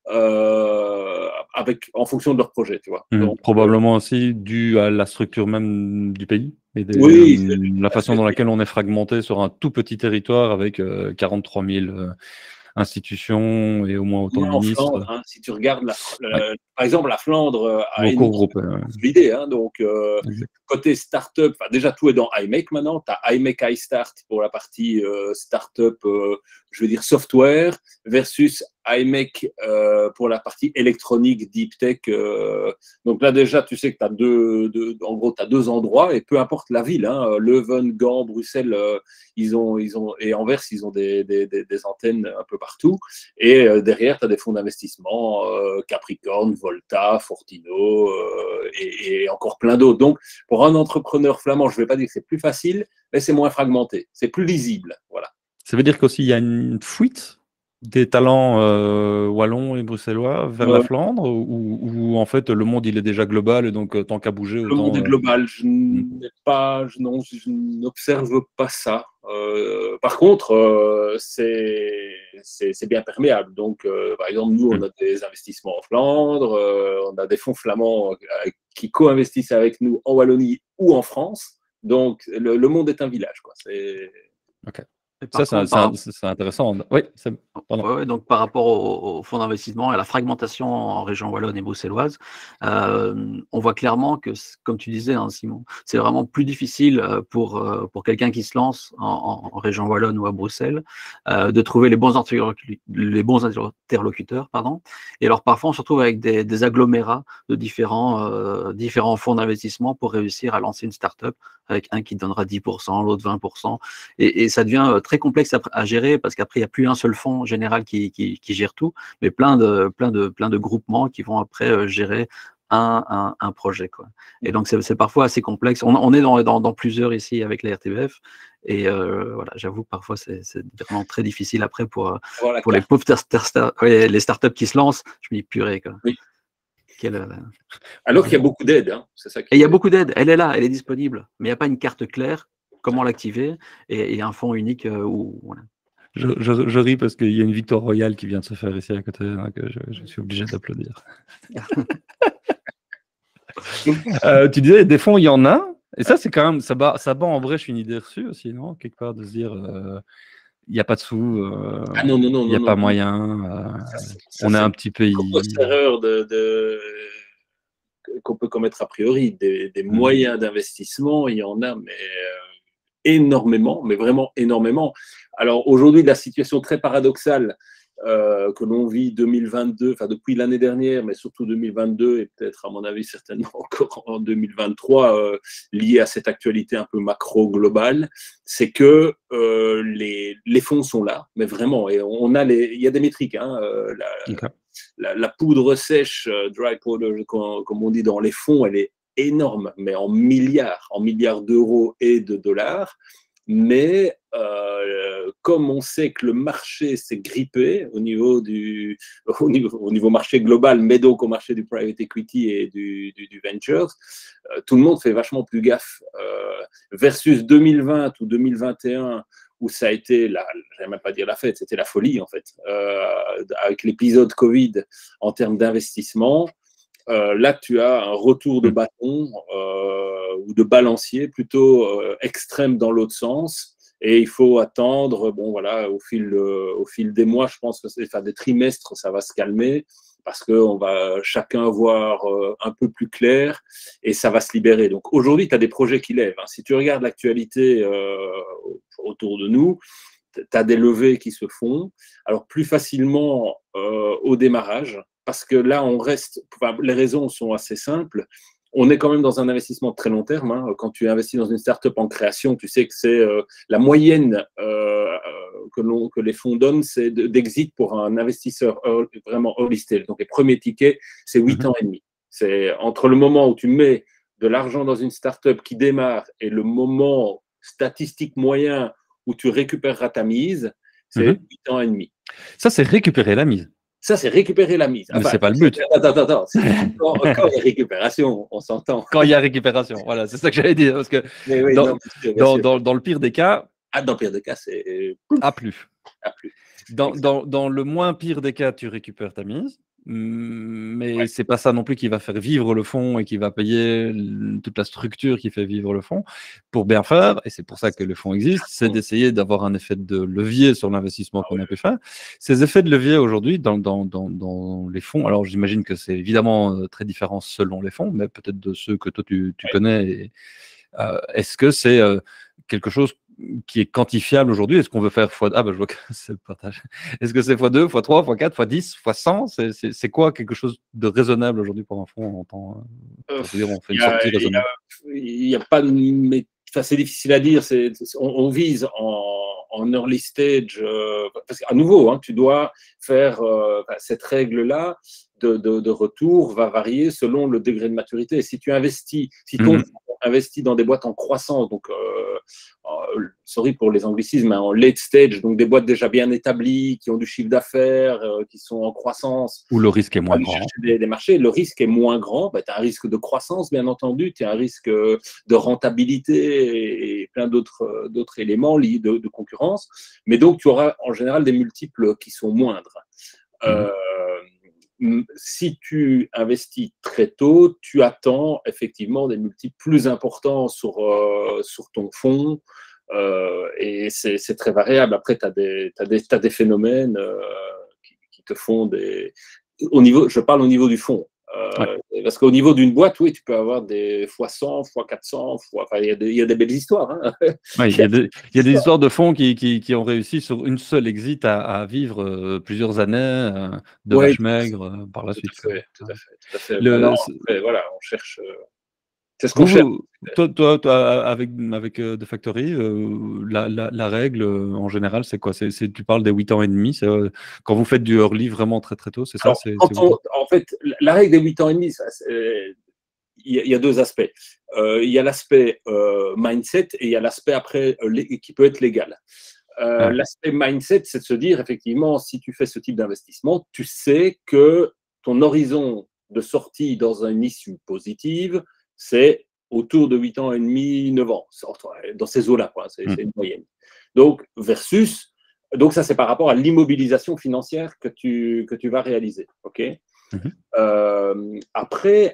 En fonction de leur projet, tu vois. Donc, probablement aussi dû à la structure même du pays et la façon dans laquelle on est fragmenté sur un tout petit territoire avec 43 000 institutions et au moins autant de ministres. Flandre, hein, si tu regardes, par exemple, la Flandre a une idée. Hein, donc, côté start-up, déjà tout est dans iMake maintenant. Tu as iMake iStart pour la partie start-up, je veux dire software, versus iMake pour la partie électronique, deep tech. Donc là, déjà, tu sais que tu as en gros, tu as deux endroits et peu importe la ville, hein, Leuven, Gand, Bruxelles, et Anvers, ils ont des antennes un peu partout. Et derrière, tu as des fonds d'investissement, Capricorn, Volta, Fortino et encore plein d'autres. Donc, pour un entrepreneur flamand, je ne vais pas dire que c'est plus facile, mais c'est moins fragmenté, c'est plus lisible. Voilà. Ça veut dire qu'aussi, il y a une fuite des talents wallons et bruxellois vers la Flandre ou en fait, le monde, il est déjà global et donc tant qu'à bouger, autant… Le monde est global. Je n'observe pas ça. Par contre, c'est bien perméable. Donc, par exemple, nous, on a des investissements en Flandre, on a des fonds flamands qui co-investissent avec nous en Wallonie ou en France. Donc, le monde est un village, quoi. Ok. Ça, c'est intéressant. Oui, donc par rapport au fonds d'investissement et à la fragmentation en région wallonne et bruxelloise, on voit clairement que, comme tu disais, hein, Simon, c'est vraiment plus difficile pour quelqu'un qui se lance en région wallonne ou à Bruxelles de trouver les bons interlocuteurs. Et alors parfois, on se retrouve avec des agglomérats de différents fonds d'investissement pour réussir à lancer une start-up avec un qui donnera 10%, l'autre 20%. Et ça devient très complexe à gérer parce qu'après, il n'y a plus un seul fonds général qui gère tout, mais plein de groupements qui vont après gérer un projet, quoi. Et donc, c'est parfois assez complexe. On est dans plusieurs ici avec la RTBF. Et voilà, j'avoue que parfois, c'est vraiment très difficile après pour les pauvres les startups qui se lancent. Je me dis, purée, quoi. Oui. Alors qu'il y a beaucoup d'aide. Hein. Et il y a beaucoup d'aide. Elle est là, elle est disponible. Mais il n'y a pas une carte claire, comment l'activer, et un fonds unique où... Voilà. Je ris parce qu'il y a une victoire royale qui vient de se faire ici à côté, hein, que je suis obligé d'applaudir. Tu disais, des fonds, il y en a. Et ça, c'est quand même, ça bat en brèche une idée reçue aussi, non? Quelque part, de se dire, il n'y a pas de sous, non, il n'y a pas moyen, on est un petit pays. Grosse erreur qu'on peut commettre a priori. Des moyens d'investissement, il y en a, mais énormément, mais vraiment énormément. Alors aujourd'hui, la situation très paradoxale que l'on vit 2022, enfin depuis l'année dernière, mais surtout 2022 et peut-être à mon avis certainement encore en 2023, liée à cette actualité un peu macro-globale, c'est que les fonds sont là, mais vraiment, et il y a des métriques, hein, la poudre sèche, dry powder, comme on dit dans les fonds, elle est énorme, mais en milliards d'euros et de dollars. Mais comme on sait que le marché s'est grippé au niveau marché global, mais donc au marché du private equity et du ventures, tout le monde fait vachement plus gaffe. Versus 2020 ou 2021, où ça a été, je vais même pas dire la fête, c'était la folie en fait, avec l'épisode Covid en termes d'investissement. Là, tu as un retour de bâton ou de balancier plutôt extrême dans l'autre sens. Et il faut attendre, bon voilà, au fil des mois, je pense que des trimestres, ça va se calmer parce qu'on va chacun voir un peu plus clair et ça va se libérer. Donc aujourd'hui, tu as des projets qui lèvent. Hein. Si tu regardes l'actualité autour de nous, tu as des levées qui se font. Alors plus facilement au démarrage, parce que là, les raisons sont assez simples. On est quand même dans un investissement de très long terme. Hein. Quand tu investis dans une start-up en création, tu sais que c'est la moyenne que les fonds donnent, c'est d'exit pour un investisseur vraiment early stage. Donc les premiers tickets, c'est 8 ans et demi. C'est entre le moment où tu mets de l'argent dans une start-up qui démarre et le moment statistique moyen où tu récupéreras ta mise, c'est 8 ans et demi. Ça, c'est récupérer la mise. Ça, c'est récupérer la mise. Mais c'est pas le but. Attends. Quand il y a récupération, on s'entend. Quand il y a récupération, voilà, c'est ça que j'allais dire. Parce que oui, dans le pire des cas. Dans le pire des cas, c'est. À plus. Dans le moins pire des cas, tu récupères ta mise. Mais c'est pas ça non plus qui va faire vivre le fonds et qui va payer toute la structure qui fait vivre le fonds. Pour bien faire, et c'est pour ça que le fonds existe, c'est d'essayer d'avoir un effet de levier sur l'investissement qu'on a pu faire. Ces effets de levier aujourd'hui dans les fonds, alors j'imagine que c'est évidemment très différent selon les fonds, mais peut-être de ceux que toi tu connais. Est-ce que c'est quelque chose qui est quantifiable aujourd'hui? Est-ce qu'on veut faire x... Ah, je vois que c'est le partage. Est-ce que c'est x2, x3, x4, x10, x100? C'est quoi quelque chose de raisonnable aujourd'hui pour un fonds en temps on fait une sortie raisonnable? Il n'y a pas de... Enfin, c'est difficile à dire. On vise en early stage, parce qu'à nouveau, hein, tu dois faire cette règle-là de retour va varier selon le degré de maturité. Si tu investis, si ton fonds investit dans des boîtes en croissance, donc sorry pour les anglicismes, en late stage, donc des boîtes déjà bien établies, qui ont du chiffre d'affaires, qui sont en croissance. Où le risque est moins grand. Des marchés, le risque est moins grand. Tu as un risque de croissance, bien entendu, tu as un risque de rentabilité et plein d'autres éléments liés de concurrence. Mais donc, tu auras en général des multiples qui sont moindres. Si tu investis très tôt, tu attends effectivement des multiples plus importants sur ton fonds et c'est très variable. Après, tu as des phénomènes qui te font des... je parle au niveau du fonds. Parce qu'au niveau d'une boîte, oui, tu peux avoir des x100, x400, il y a des belles histoires. Hein. Il y a des histoires de fonds qui ont réussi sur une seule exit à vivre plusieurs années de vaches maigres par la suite. Tout à fait. Après, voilà, on cherche C'est ce qu'on cherche. Toi, avec The Factory, la règle, en général, c'est quoi? Tu parles des 8 ans et demi. Quand vous faites du early vraiment très très tôt, c'est ça? En fait, la règle des 8 ans et demi, il y a deux aspects. Il y a l'aspect mindset et il y a l'aspect après qui peut être légal. L'aspect mindset, c'est de se dire, effectivement, si tu fais ce type d'investissement, tu sais que ton horizon de sortie dans une issue positive, c'est autour de 8 ans et demi, 9 ans, dans ces eaux-là, c'est une moyenne. Donc, donc ça, c'est par rapport à l'immobilisation financière que tu vas réaliser. OK. Après,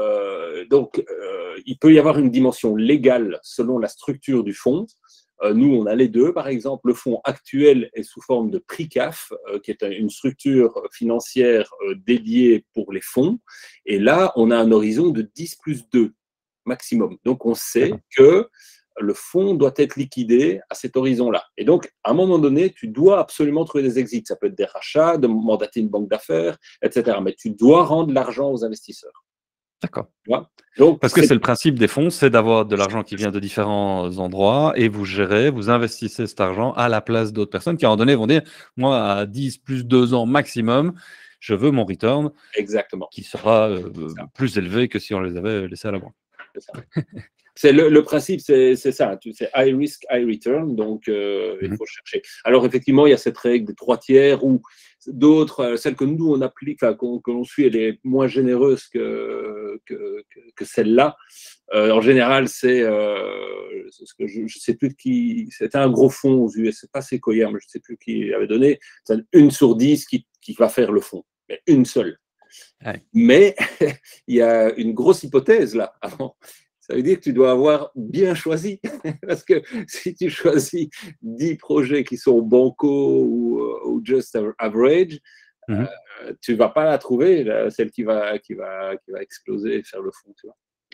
il peut y avoir une dimension légale selon la structure du fonds. Nous, on a les deux. Par exemple, le fonds actuel est sous forme de PRICAF, qui est une structure financière dédiée pour les fonds. Et là, on a un horizon de 10+2 maximum. Donc, on sait que le fonds doit être liquidé à cet horizon-là. Et donc, à un moment donné, tu dois absolument trouver des exits. Ça peut être des rachats, de mandater une banque d'affaires, etc. Mais tu dois rendre l'argent aux investisseurs. D'accord. Donc, parce que c'est le principe des fonds, c'est d'avoir de l'argent qui vient de différents endroits et vous gérez, vous investissez cet argent à la place d'autres personnes qui, à un moment donné, vont dire, moi, à 10+2 ans maximum, je veux mon return. Exactement. Qui sera plus élevé que si on les avait laissés à la banque. C'est le principe, c'est ça. C'est high risk, high return. Donc, il faut chercher. Alors, effectivement, il y a cette règle des 3/3 ou d'autres, celle que nous, on applique, que l'on suit, elle est moins généreuse que celle-là. En général, c'est ce que je ne sais plus qui. C'était un gros fonds aux US, c'est pas Sequoia, mais je ne sais plus qui avait donné. C'est 1/10 qui va faire le fonds. Mais une seule. Ouais. Mais il y a une grosse hypothèse là avant. Ça veut dire que tu dois avoir bien choisi. Parce que si tu choisis 10 projets qui sont banco ou just average, tu ne vas pas la trouver, celle qui va exploser et faire le fond. Tu vois.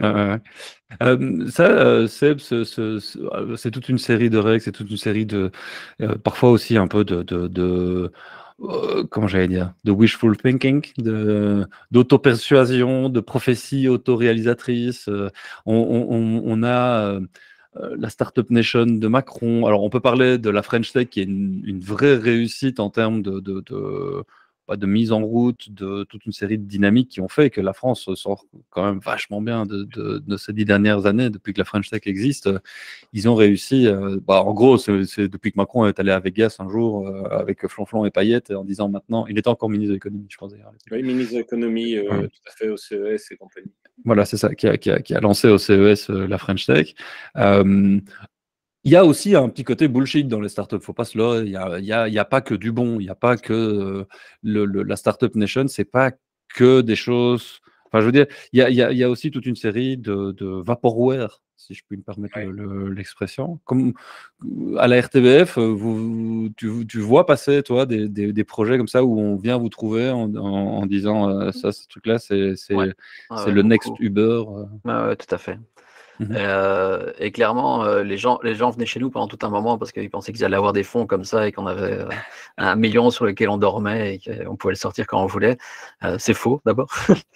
C'est toute une série de règles, c'est toute une série de. Parfois aussi un peu comment j'allais dire, de wishful thinking, d'auto-persuasion, de prophétie auto-réalisatrice. On a la Startup Nation de Macron. Alors, on peut parler de la French Tech qui est une vraie réussite en termes de mise en route de toute une série de dynamiques qui ont fait que la France sort quand même vachement bien de ces 10 dernières années, depuis que la French Tech existe. Ils ont réussi, en gros, c'est depuis que Macron est allé à Vegas un jour avec Flonflon et Paillettes en disant maintenant, il était encore ministre de l'économie, je pense d'ailleurs. Oui, ministre de l'économie, tout à fait, au CES et compagnie. Voilà, c'est ça, qui a lancé au CES la French Tech. Il y a aussi un petit côté bullshit dans les startups, faut pas se leurrer. Il y a pas que du bon, il n'y a pas que la Startup Nation, c'est pas que des choses. Enfin, je veux dire, il y a aussi toute une série de vaporware, si je puis me permettre l'expression. Comme à la RTBF, tu vois passer, toi, des projets comme ça où on vient vous trouver en disant ça, ce truc-là, c'est le next Uber. Tout à fait. Et clairement, les gens venaient chez nous pendant tout un moment parce qu'ils pensaient qu'ils allaient avoir des fonds comme ça et qu'on avait 1 million sur lequel on dormait et qu'on pouvait le sortir quand on voulait. C'est faux d'abord.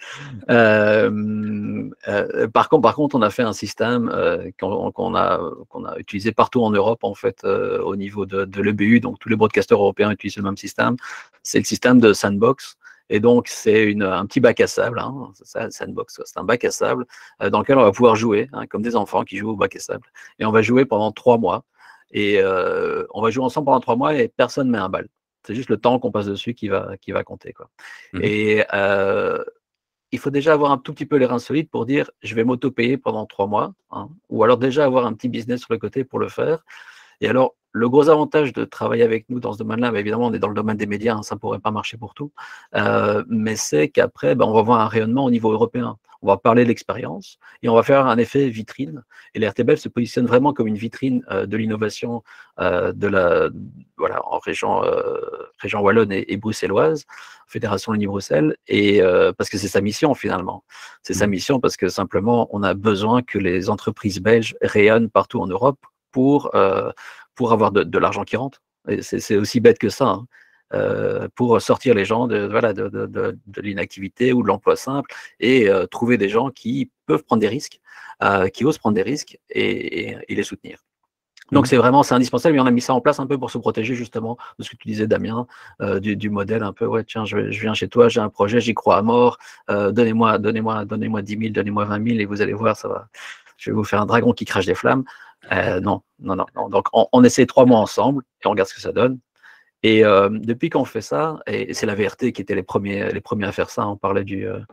Par contre, on a fait un système qu'on a utilisé partout en Europe en fait au niveau de l'EBU. Donc tous les broadcasters européens utilisent le même système. C'est le système de Sandbox. Et donc, c'est un petit bac à sable, c'est ça, Sandbox, c'est un bac à sable dans lequel on va pouvoir jouer, comme des enfants qui jouent au bac à sable. Et on va jouer pendant 3 mois. Et on va jouer ensemble pendant 3 mois et personne ne met un bal. C'est juste le temps qu'on passe dessus qui va compter, quoi. Et il faut déjà avoir un tout petit peu les reins solides pour dire je vais m'auto-payer pendant 3 mois, ou alors déjà avoir un petit business sur le côté pour le faire. Et alors, le gros avantage de travailler avec nous dans ce domaine-là, évidemment, on est dans le domaine des médias, ça ne pourrait pas marcher pour tout, mais c'est qu'après, on va voir un rayonnement au niveau européen. On va parler de l'expérience et on va faire un effet vitrine. Et la RTBF se positionne vraiment comme une vitrine de l'innovation en région wallonne et bruxelloise, Fédération Wallonie-Bruxelles, et parce que c'est sa mission finalement. C'est sa mission parce que simplement, on a besoin que les entreprises belges rayonnent partout en Europe pour avoir de l'argent qui rentre. C'est aussi bête que ça. pour sortir les gens de l'inactivité ou de l'emploi simple et trouver des gens qui peuvent prendre des risques, qui osent prendre des risques et les soutenir. Donc c'est indispensable et on a mis ça en place un peu pour se protéger justement de ce que tu disais Damien, du modèle un peu ouais tiens je viens chez toi, j'ai un projet, j'y crois à mort, donnez-moi 10 000, donnez-moi 20 000 et vous allez voir ça va, je vais vous faire un dragon qui crache des flammes. Non. Donc on essaie 3 mois ensemble et on regarde ce que ça donne. Et depuis qu'on fait ça, et c'est la VRT qui était les premiers à faire ça, on parlait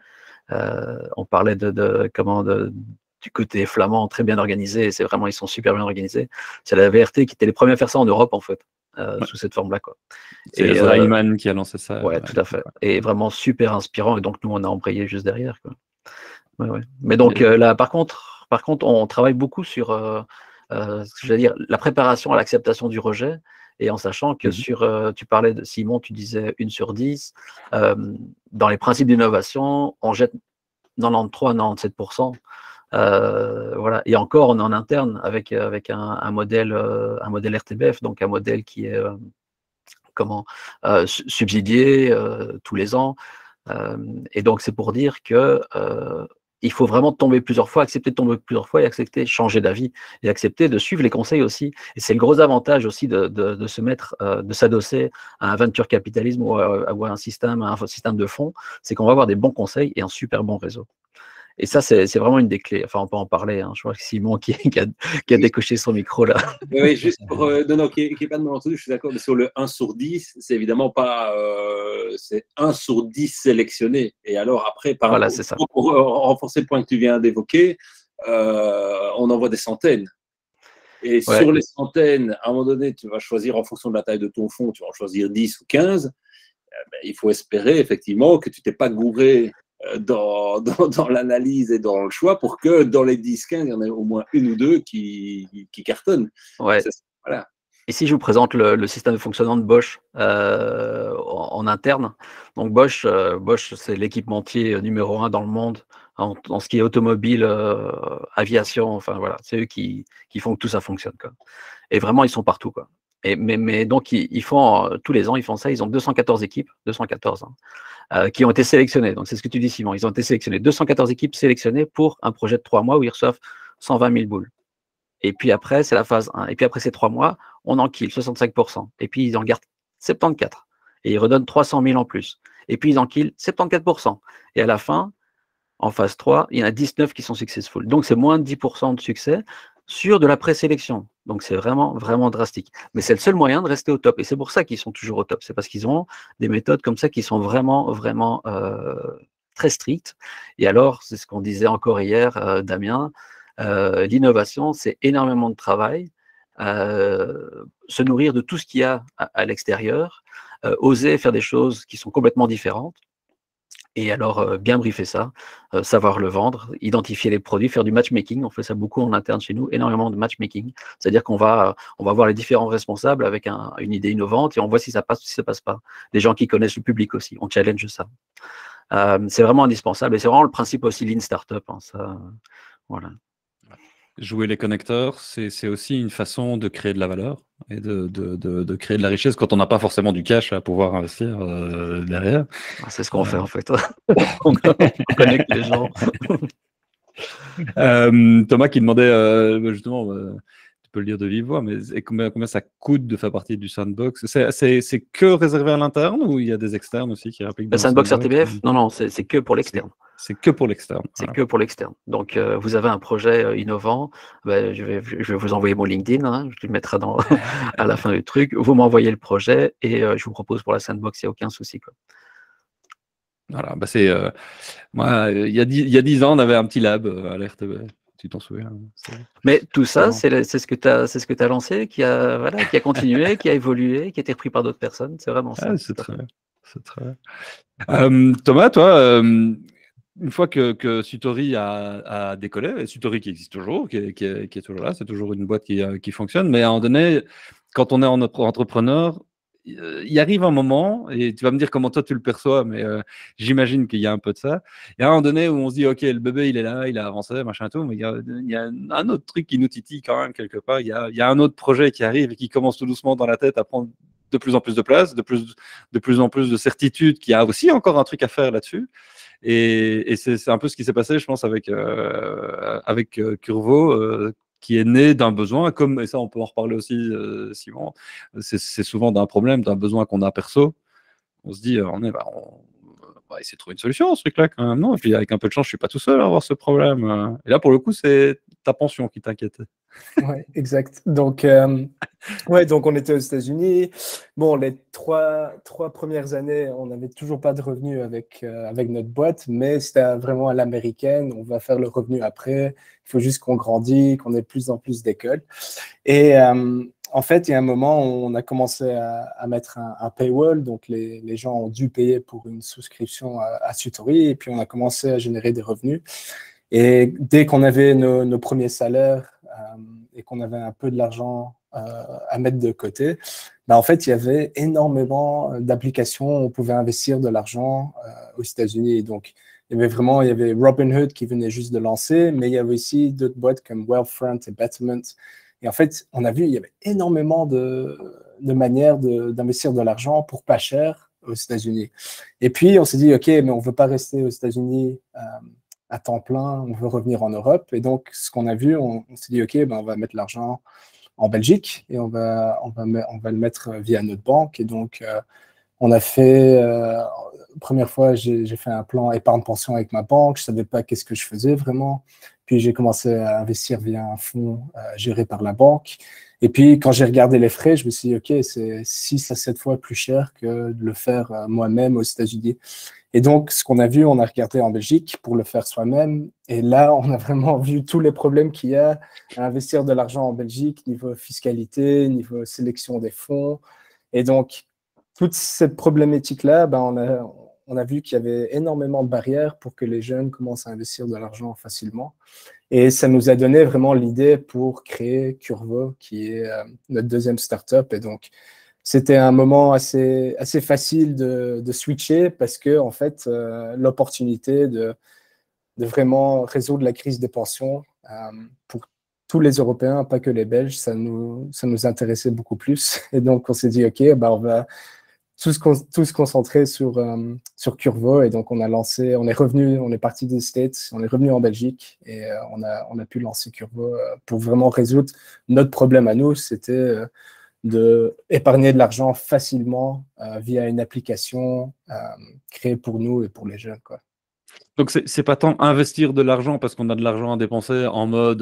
du côté flamand très bien organisé, c'est vraiment, ils sont super bien organisés. C'est la VRT qui était les premiers à faire ça en Europe, en fait, sous cette forme-là, quoi. C'est Reimann qui a lancé ça. Ouais, tout à fait. Et vraiment super inspirant. Et donc, nous, on a embrayé juste derrière, quoi. Ouais. Mais donc, là, par contre, on travaille beaucoup sur, je veux dire, la préparation à l'acceptation du rejet. Et en sachant que tu parlais de Simon, tu disais 1 sur 10, dans les principes d'innovation, on jette 93-97%. Voilà. Et encore, on est en interne avec un modèle RTBF, donc un modèle qui est subsidié tous les ans. Et donc, c'est pour dire que il faut vraiment tomber plusieurs fois, accepter de tomber plusieurs fois et accepter de changer d'avis et accepter de suivre les conseils aussi. Et c'est le gros avantage aussi de se mettre, de s'adosser à un venture capitalisme ou à un système de fonds, c'est qu'on va avoir des bons conseils et un super bon réseau. Et ça, c'est vraiment une des clés. Enfin, on peut en parler. Hein. Je crois que Simon qui a décoché son micro là. Oui, juste pour. Non, qui n'est pas de malentendu, je suis d'accord. Mais sur le 1 sur 10, c'est évidemment pas. C'est 1 sur 10 sélectionnés. Et alors, après, voilà, c'est ça. Pour renforcer le point que tu viens d'évoquer, on en voit des centaines. Et sur les centaines, à un moment donné, tu vas choisir en fonction de la taille de ton fonds, tu vas en choisir 10 ou 15. Il faut espérer effectivement que tu t'es pas gouré dans l'analyse et dans le choix pour que dans les 10-15, il y en ait au moins 1 ou 2 qui cartonnent. Ouais. Voilà. Et si je vous présente le système de fonctionnement de Bosch en interne, donc Bosch, c'est l'équipementier numéro 1 dans le monde en ce qui est automobile, aviation, enfin voilà, c'est eux qui font que tout ça fonctionne, quoi. Et vraiment, ils sont partout, quoi. Mais donc, ils font, tous les ans, ils font ça, ils ont 214 équipes, 214, qui ont été sélectionnées. Donc, c'est ce que tu dis, Simon, ils ont été sélectionnés, 214 équipes sélectionnées pour un projet de 3 mois où ils reçoivent 120 000 boules. Et puis après, c'est la phase 1. Et puis après ces 3 mois, on enquille 65%. Et puis ils en gardent 74%. Et ils redonnent 300 000 en plus. Et puis ils enquillent 74%. Et à la fin, en phase 3, il y en a 19 qui sont successful. Donc c'est moins de 10% de succès sur de la présélection. Donc c'est vraiment, vraiment drastique. Mais c'est le seul moyen de rester au top. Et c'est pour ça qu'ils sont toujours au top. C'est parce qu'ils ont des méthodes comme ça qui sont vraiment, vraiment très strictes. Et alors, c'est ce qu'on disait encore hier, Damien, l'innovation, c'est énormément de travail, se nourrir de tout ce qu'il y a à l'extérieur, oser faire des choses qui sont complètement différentes, et alors bien briefer ça, savoir le vendre, identifier les produits, faire du matchmaking. On fait ça beaucoup en interne chez nous, énormément de matchmaking. C'est-à-dire qu'on va voir les différents responsables avec une idée innovante et on voit si ça passe ou si ça passe pas. Des gens qui connaissent le public aussi, on challenge ça. C'est vraiment indispensable et c'est vraiment le principe aussi Lean Startup. Hein, ça, voilà. Jouer les connecteurs, c'est aussi une façon de créer de la valeur et de créer de la richesse quand on n'a pas forcément du cash à pouvoir investir derrière. C'est ce qu'on fait en fait. On connecte les gens. Thomas qui demandait justement, tu peux le dire de vive voix, mais combien ça coûte de faire partie du sandbox? C'est que réservé à l'interne ou il y a des externes aussi qui appliquent le sandbox RTBF? Non, c'est que pour l'externe. C'est que pour l'externe. C'est que pour l'externe. Donc, vous avez un projet innovant, je vais vous envoyer mon LinkedIn, hein, je le mettrai à la fin du truc. Vous m'envoyez le projet et je vous propose pour la sandbox, il n'y a aucun souci, quoi. Voilà, moi, il y a 10 ans, on avait un petit lab à l'RTBF. Tu t'en souviens? Mais tout ça, c'est ce que tu as lancé, qui a continué, qui a évolué, qui a été repris par d'autres personnes. C'est vraiment ça. C'est très bien. Thomas, toi, une fois que Sutori a décollé, et Sutori qui existe toujours, qui est toujours là, c'est toujours une boîte qui fonctionne, mais à un moment donné, quand on est entrepreneur, il arrive un moment, et tu vas me dire comment toi tu le perçois, mais j'imagine qu'il y a un peu de ça. Il y a un moment donné où on se dit, ok, le bébé il est là, il a avancé, machin tout, mais il y a un autre truc qui nous titille quand même quelque part. Il y a un autre projet qui arrive et qui commence tout doucement dans la tête à prendre de plus en plus de place, de plus en plus de certitude qu'il y a aussi encore un truc à faire là-dessus. Et c'est un peu ce qui s'est passé, je pense, avec Curvo, qui est né d'un besoin, et ça on peut en reparler aussi, Simon, c'est souvent d'un problème, d'un besoin qu'on a perso. On se dit, on va essayer de trouver une solution à ce truc-là quand même, non? Et puis avec un peu de chance, je suis pas tout seul à avoir ce problème. Et là, pour le coup, c'est ta pension qui t'inquiète. Ouais, exact. Donc, donc on était aux États-Unis. Bon, les trois premières années, on n'avait toujours pas de revenus avec notre boîte, mais c'était vraiment à l'américaine. On va faire le revenu après. Il faut juste qu'on grandisse, qu'on ait de plus en plus d'écoles. Et en fait, il y a un moment où on a commencé à mettre un paywall. Donc, les gens ont dû payer pour une souscription à Tutory. Et puis, on a commencé à générer des revenus. Et dès qu'on avait nos premiers salaires et qu'on avait un peu de l'argent à mettre de côté, en fait, il y avait énormément d'applications où on pouvait investir de l'argent aux États-Unis. Donc, il y avait Robinhood qui venait juste de lancer, mais il y avait aussi d'autres boîtes comme Wealthfront et Betterment. Et en fait, on a vu il y avait énormément de manières d'investir de l'argent pour pas cher aux États-Unis. Et puis, on s'est dit, OK, mais on ne veut pas rester aux États-Unis à temps plein, on veut revenir en Europe. Et donc, ce qu'on a vu, on s'est dit, OK, on va mettre l'argent en Belgique et on va le mettre via notre banque. Et donc, on a fait, première fois, j'ai fait un plan épargne-pension avec ma banque. Je ne savais pas qu'est-ce que je faisais vraiment. Puis, j'ai commencé à investir via un fonds géré par la banque. Et puis, quand j'ai regardé les frais, je me suis dit, OK, c'est 6 à 7 fois plus cher que de le faire moi-même aux États-Unis. Et donc, ce qu'on a vu, on a regardé en Belgique pour le faire soi-même. Et là, on a vraiment vu tous les problèmes qu'il y a à investir de l'argent en Belgique, niveau fiscalité, niveau sélection des fonds. Et donc, toute cette problématique-là, on a vu qu'il y avait énormément de barrières pour que les jeunes commencent à investir de l'argent facilement. Et ça nous a donné vraiment l'idée pour créer Curvo, qui est notre deuxième startup. Et donc, c'était un moment assez facile de switcher parce que, en fait, l'opportunité de vraiment résoudre la crise des pensions pour tous les Européens, pas que les Belges, ça nous intéressait beaucoup plus. Et donc, on s'est dit, OK, on va tous se concentrer sur Curvo. Et donc, on est parti des States, on est revenu en Belgique et on a pu lancer Curvo pour vraiment résoudre notre problème à nous. C'était d'épargner de l'argent facilement via une application créée pour nous et pour les jeunes, quoi. Donc, c'est pas tant investir de l'argent parce qu'on a de l'argent à dépenser en mode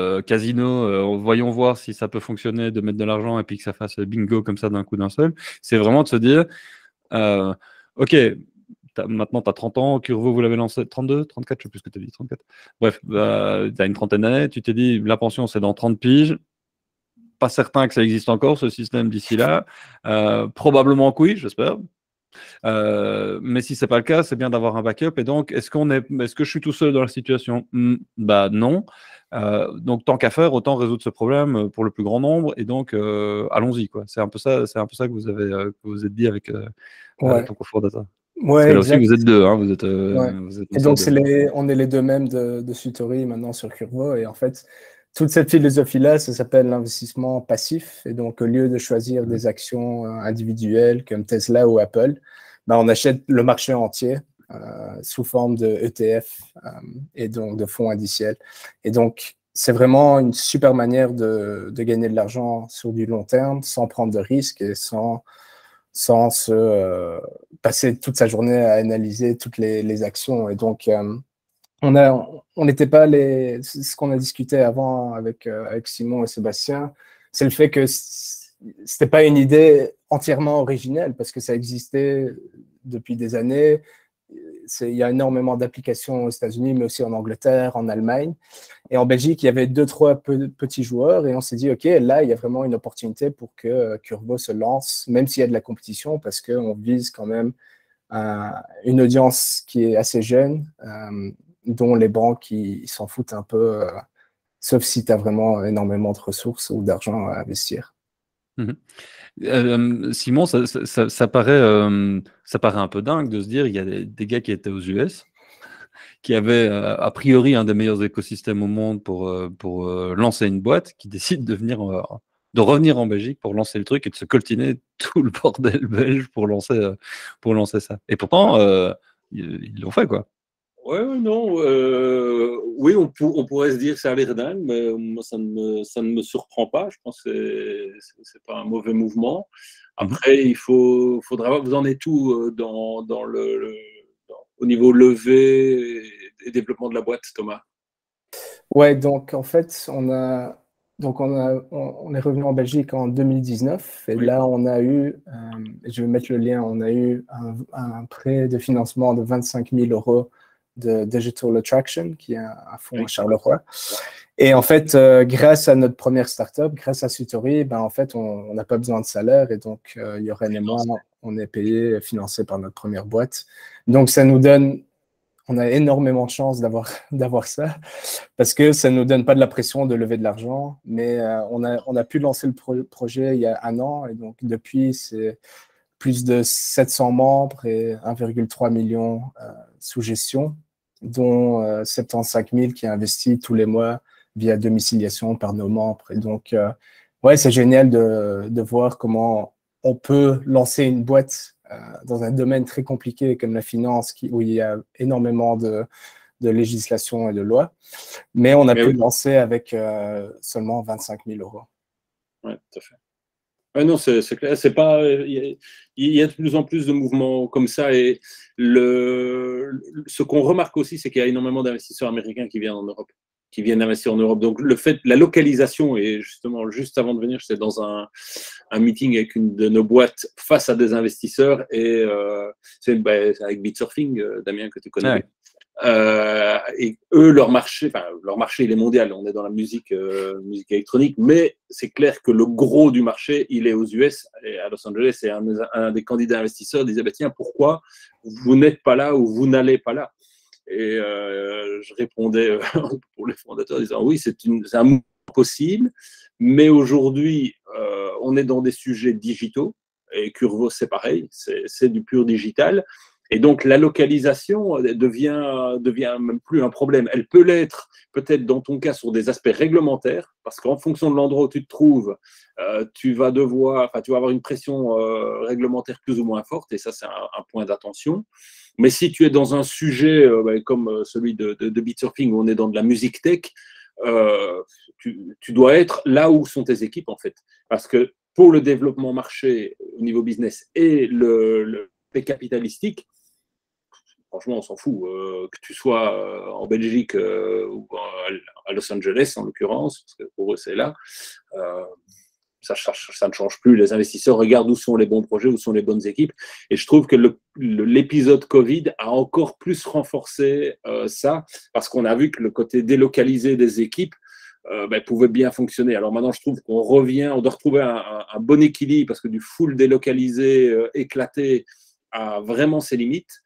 casino, voyons voir si ça peut fonctionner de mettre de l'argent et puis que ça fasse bingo comme ça d'un coup d'un seul. C'est vraiment de se dire, OK, maintenant tu as 30 ans, Curvo, vous l'avez lancé 32, 34, je sais plus ce que tu as dit, 34. Bref, tu as une trentaine d'années, tu t'es dit, la pension c'est dans 30 piges. Pas certain que ça existe encore, ce système d'ici là. Probablement que oui, j'espère. Mais si c'est pas le cas, c'est bien d'avoir un backup. Et donc, est-ce que je suis tout seul dans la situation? Non. Donc, tant qu'à faire, autant résoudre ce problème pour le plus grand nombre. Et donc, allons-y, quoi. C'est un peu ça que vous êtes dit avec ton cofondateur. Ouais, parce que là aussi, vous êtes deux. Hein, vous êtes et donc, on est les deux mêmes de Tutory maintenant sur Curvo. Et en fait, toute cette philosophie-là, ça s'appelle l'investissement passif. Et donc, au lieu de choisir des actions individuelles comme Tesla ou Apple, on achète le marché entier sous forme de ETF et donc de fonds indiciels. Et donc, c'est vraiment une super manière de gagner de l'argent sur du long terme sans prendre de risques et sans se passer toute sa journée à analyser toutes les actions. Et donc, on n'était pas ce qu'on a discuté avant avec Simon et Sébastien, c'est le fait que c'était pas une idée entièrement originelle parce que ça existait depuis des années. Il y a énormément d'applications aux États-Unis, mais aussi en Angleterre, en Allemagne. Et en Belgique, il y avait 2-3 petits joueurs et on s'est dit, OK, là, il y a vraiment une opportunité pour que Curvo se lance, même s'il y a de la compétition, parce qu'on vise quand même une audience qui est assez jeune, dont les banques ils s'en foutent un peu, sauf si tu as vraiment énormément de ressources ou d'argent à investir. Simon, ça paraît un peu dingue de se dire il y a des gars qui étaient aux US, qui avaient a priori un des meilleurs écosystèmes au monde pour lancer une boîte, qui décident de venir de revenir en Belgique pour lancer le truc et de se coltiner tout le bordel belge pour lancer ça. Et pourtant, ils l'ont fait, quoi. Ouais, non. Oui, on pourrait se dire que ça a l'air dingue, mais moi, ça ne me surprend pas. Je pense que c'est pas un mauvais mouvement. Après, il faudra voir, vous en êtes où au niveau levée et développement de la boîte, Thomas? Ouais, donc en fait, on est revenu en Belgique en 2019 et là, on a eu, je vais mettre le lien, on a eu un prêt de financement de 25 000 € de Digital Attraction, qui est un fonds à Charleroi. Et en fait, grâce à notre première startup, grâce à Sutori, ben, en fait, on n'a pas besoin de salaire et donc, Yoren et moi, on est payé, financé par notre première boîte. Donc, ça nous donne, on a énormément de chance d'avoir ça parce que ça ne nous donne pas de la pression de lever de l'argent, mais on a pu lancer le projet il y a 1 an et donc, depuis, c'est plus de 700 membres et 1,3 million sous gestion, dont 75 000 qui est investi tous les mois via domiciliation par nos membres. Et donc, ouais, c'est génial de voir comment on peut lancer une boîte dans un domaine très compliqué comme la finance, où il y a énormément de législation et de lois. Mais on a pu le lancer avec seulement 25 000 €. Oui, tout à fait. Non, c'est clair. C'est pas. Il y a de plus en plus de mouvements comme ça et ce qu'on remarque aussi, c'est qu'il y a énormément d'investisseurs américains qui viennent en Europe, qui viennent investir en Europe. Donc le fait, la localisation, et justement juste avant de venir, j'étais dans un meeting avec une de nos boîtes face à des investisseurs et c'est avec Bitsurfing, Damien, que tu connais. Ouais. Et eux, leur marché, il est mondial. On est dans la musique électronique, mais c'est clair que le gros du marché, il est aux US et à Los Angeles. Et un des candidats investisseurs disait tiens, pourquoi vous n'êtes pas là ou vous n'allez pas là? Et je répondais pour les fondateurs en disant oui, c'est un mouvement possible, mais aujourd'hui, on est dans des sujets digitaux et Curvo, c'est pareil, c'est du pur digital. Et donc, la localisation devient même plus un problème. Elle peut l'être, peut-être dans ton cas, sur des aspects réglementaires, parce qu'en fonction de l'endroit où tu te trouves, tu vas avoir une pression réglementaire plus ou moins forte, et ça, c'est un point d'attention. Mais si tu es dans un sujet comme celui de Bitsurfing, où on est dans de la musique tech, tu dois être là où sont tes équipes, en fait. Parce que pour le développement marché au niveau business et le capitalistique, franchement, on s'en fout. Que tu sois en Belgique ou à Los Angeles, en l'occurrence, parce que pour eux, c'est là, ça ne change plus. Les investisseurs regardent où sont les bons projets, où sont les bonnes équipes. Et je trouve que l'épisode Covid a encore plus renforcé ça, parce qu'on a vu que le côté délocalisé des équipes pouvait bien fonctionner. Alors maintenant, je trouve qu'on doit retrouver un bon équilibre, parce que du full délocalisé, éclaté, a vraiment ses limites.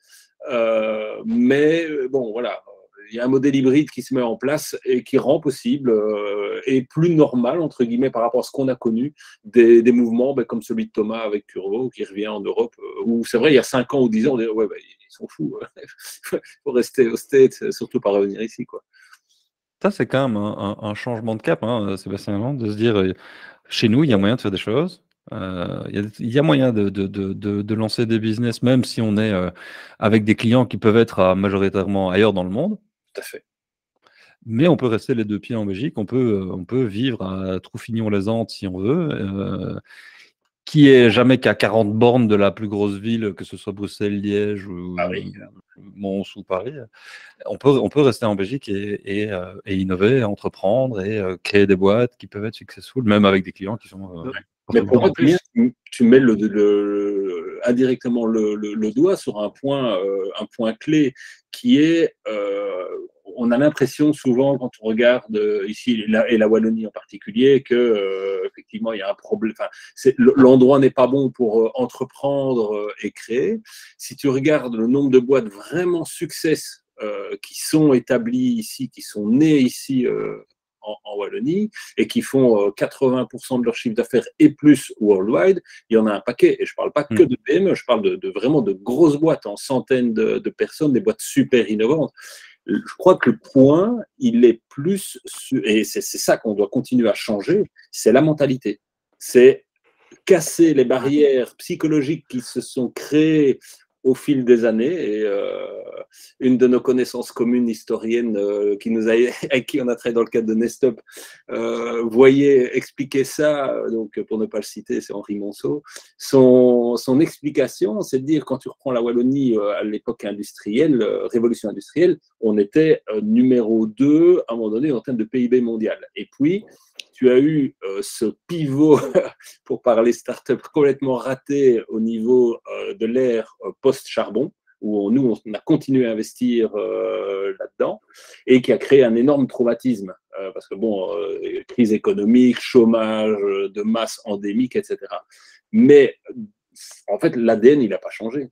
Mais bon, voilà, il y a un modèle hybride qui se met en place et qui rend possible et plus normal, entre guillemets, par rapport à ce qu'on a connu, des mouvements comme celui de Thomas avec Curvo, qui revient en Europe, où c'est vrai, il y a 5 ans ou 10 ans, on disait, ouais, ils sont fous, il faut rester aux States, surtout pas revenir ici, quoi. Ça, c'est quand même un changement de cap, hein, Sébastien, de se dire, chez nous, il y a moyen de faire des choses. Il y a moyen de lancer des business, même si on est avec des clients qui peuvent être majoritairement ailleurs dans le monde. Tout à fait. Mais on peut rester les deux pieds en Belgique, on peut vivre à Troufignon-les-Andes si on veut, qui est jamais qu'à 40 bornes de la plus grosse ville, que ce soit Bruxelles, Liège ou Mons ou Paris. On peut rester en Belgique et innover, entreprendre et créer des boîtes qui peuvent être successful, même avec des clients qui sont... Mais pour moi, tu mets indirectement le doigt sur un point clé qui est, on a l'impression souvent quand on regarde ici et la Wallonie en particulier que effectivement il y a un problème. L'endroit n'est pas bon pour entreprendre et créer. Si tu regardes le nombre de boîtes vraiment success qui sont établies ici, qui sont nées ici. En Wallonie et qui font 80% de leur chiffre d'affaires et plus worldwide, il y en a un paquet. Et je ne parle pas que de PME, je parle vraiment de grosses boîtes en centaines de personnes, des boîtes super innovantes. Je crois que le point, il est plus, et c'est ça qu'on doit continuer à changer, c'est la mentalité. c'est casser les barrières psychologiques qui se sont créées au fil des années. Et une de nos connaissances communes historiennes avec qui on a travaillé dans le cadre de Nestop, voyait expliquer ça, donc pour ne pas le citer, c'est Henri Monceau. Son explication, c'est de dire, quand tu reprends la Wallonie à l'époque industrielle, révolution industrielle, on était numéro 2 à un moment donné en termes de PIB mondial. Et puis, tu as eu ce pivot, pour parler start-up, complètement raté au niveau de l'ère post-charbon, où nous, on a continué à investir là-dedans, et qui a créé un énorme traumatisme. Parce que, bon, crise économique, chômage de masse endémique, etc. Mais, en fait, l'ADN, il n'a pas changé.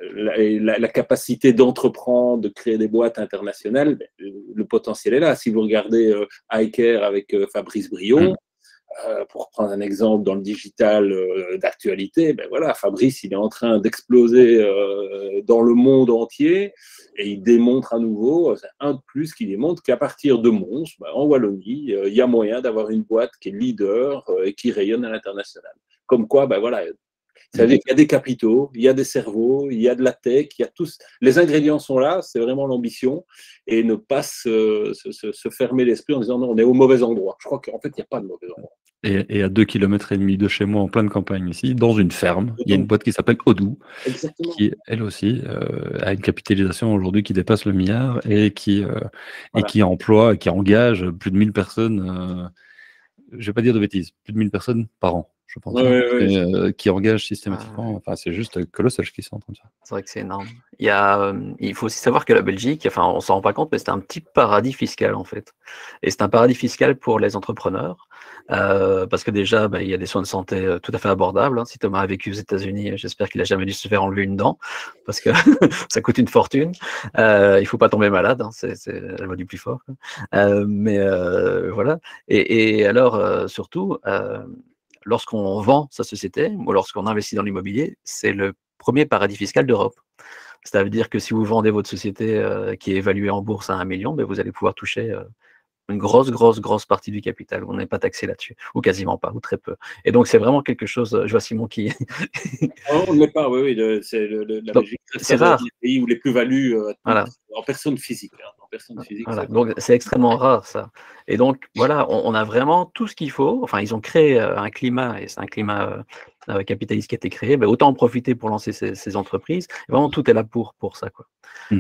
La capacité d'entreprendre, de créer des boîtes internationales, le potentiel est là. Si vous regardez iCare avec Fabrice Brion, pour prendre un exemple dans le digital d'actualité, ben voilà, Fabrice, il est en train d'exploser dans le monde entier et il démontre à nouveau, c'est un de plus qui démontre qu'à partir de Mons, ben, en Wallonie, il y a moyen d'avoir une boîte qui est leader et qui rayonne à l'international. Comme quoi, ben voilà, ça veut dire qu'il y a des capitaux, il y a des cerveaux, il y a de la tech, il y a tous. Les ingrédients sont là, c'est vraiment l'ambition, et ne pas se fermer l'esprit en disant non, on est au mauvais endroit. Je crois qu'en fait, il n'y a pas de mauvais endroit. Et à 2,5 km de chez moi, en pleine campagne ici, dans une ferme, il y a une boîte qui s'appelle Odoo, qui, elle aussi, a une capitalisation aujourd'hui qui dépasse le milliard et qui emploie, qui engage plus de 1000 personnes, je ne vais pas dire de bêtises, plus de 1000 personnes par an. Je pense, qui engage systématiquement. Enfin, c'est juste colossal ce qu'ils sont en train de faire. C'est vrai que c'est énorme. Il faut aussi savoir que la Belgique, enfin, on s'en rend pas compte, mais c'est un petit paradis fiscal en fait. Et c'est un paradis fiscal pour les entrepreneurs, parce que déjà, il y a des soins de santé tout à fait abordables. Si Thomas a vécu aux États-Unis, j'espère qu'il a jamais dû se faire enlever une dent, parce que ça coûte une fortune. Il faut pas tomber malade, c'est la loi du plus fort. Mais voilà. Et alors, surtout, lorsqu'on vend sa société ou lorsqu'on investit dans l'immobilier, c'est le premier paradis fiscal d'Europe. Ça veut dire que si vous vendez votre société qui est évaluée en bourse à 1 million, vous allez pouvoir toucher une grosse partie du capital. On n'est pas taxé là-dessus, ou quasiment pas, ou très peu. Et donc, c'est vraiment quelque chose, je vois Simon qui... On ne l'est pas, oui, c'est la Belgique. C'est rare. Les pays où les plus-values en personne physique. Voilà. Donc, c'est extrêmement rare, ça. Et donc, voilà, on a vraiment tout ce qu'il faut. Enfin, ils ont créé un climat, et c'est un climat capitaliste qui a été créé. Autant en profiter pour lancer ces entreprises. Et vraiment, tout est là pour ça, quoi.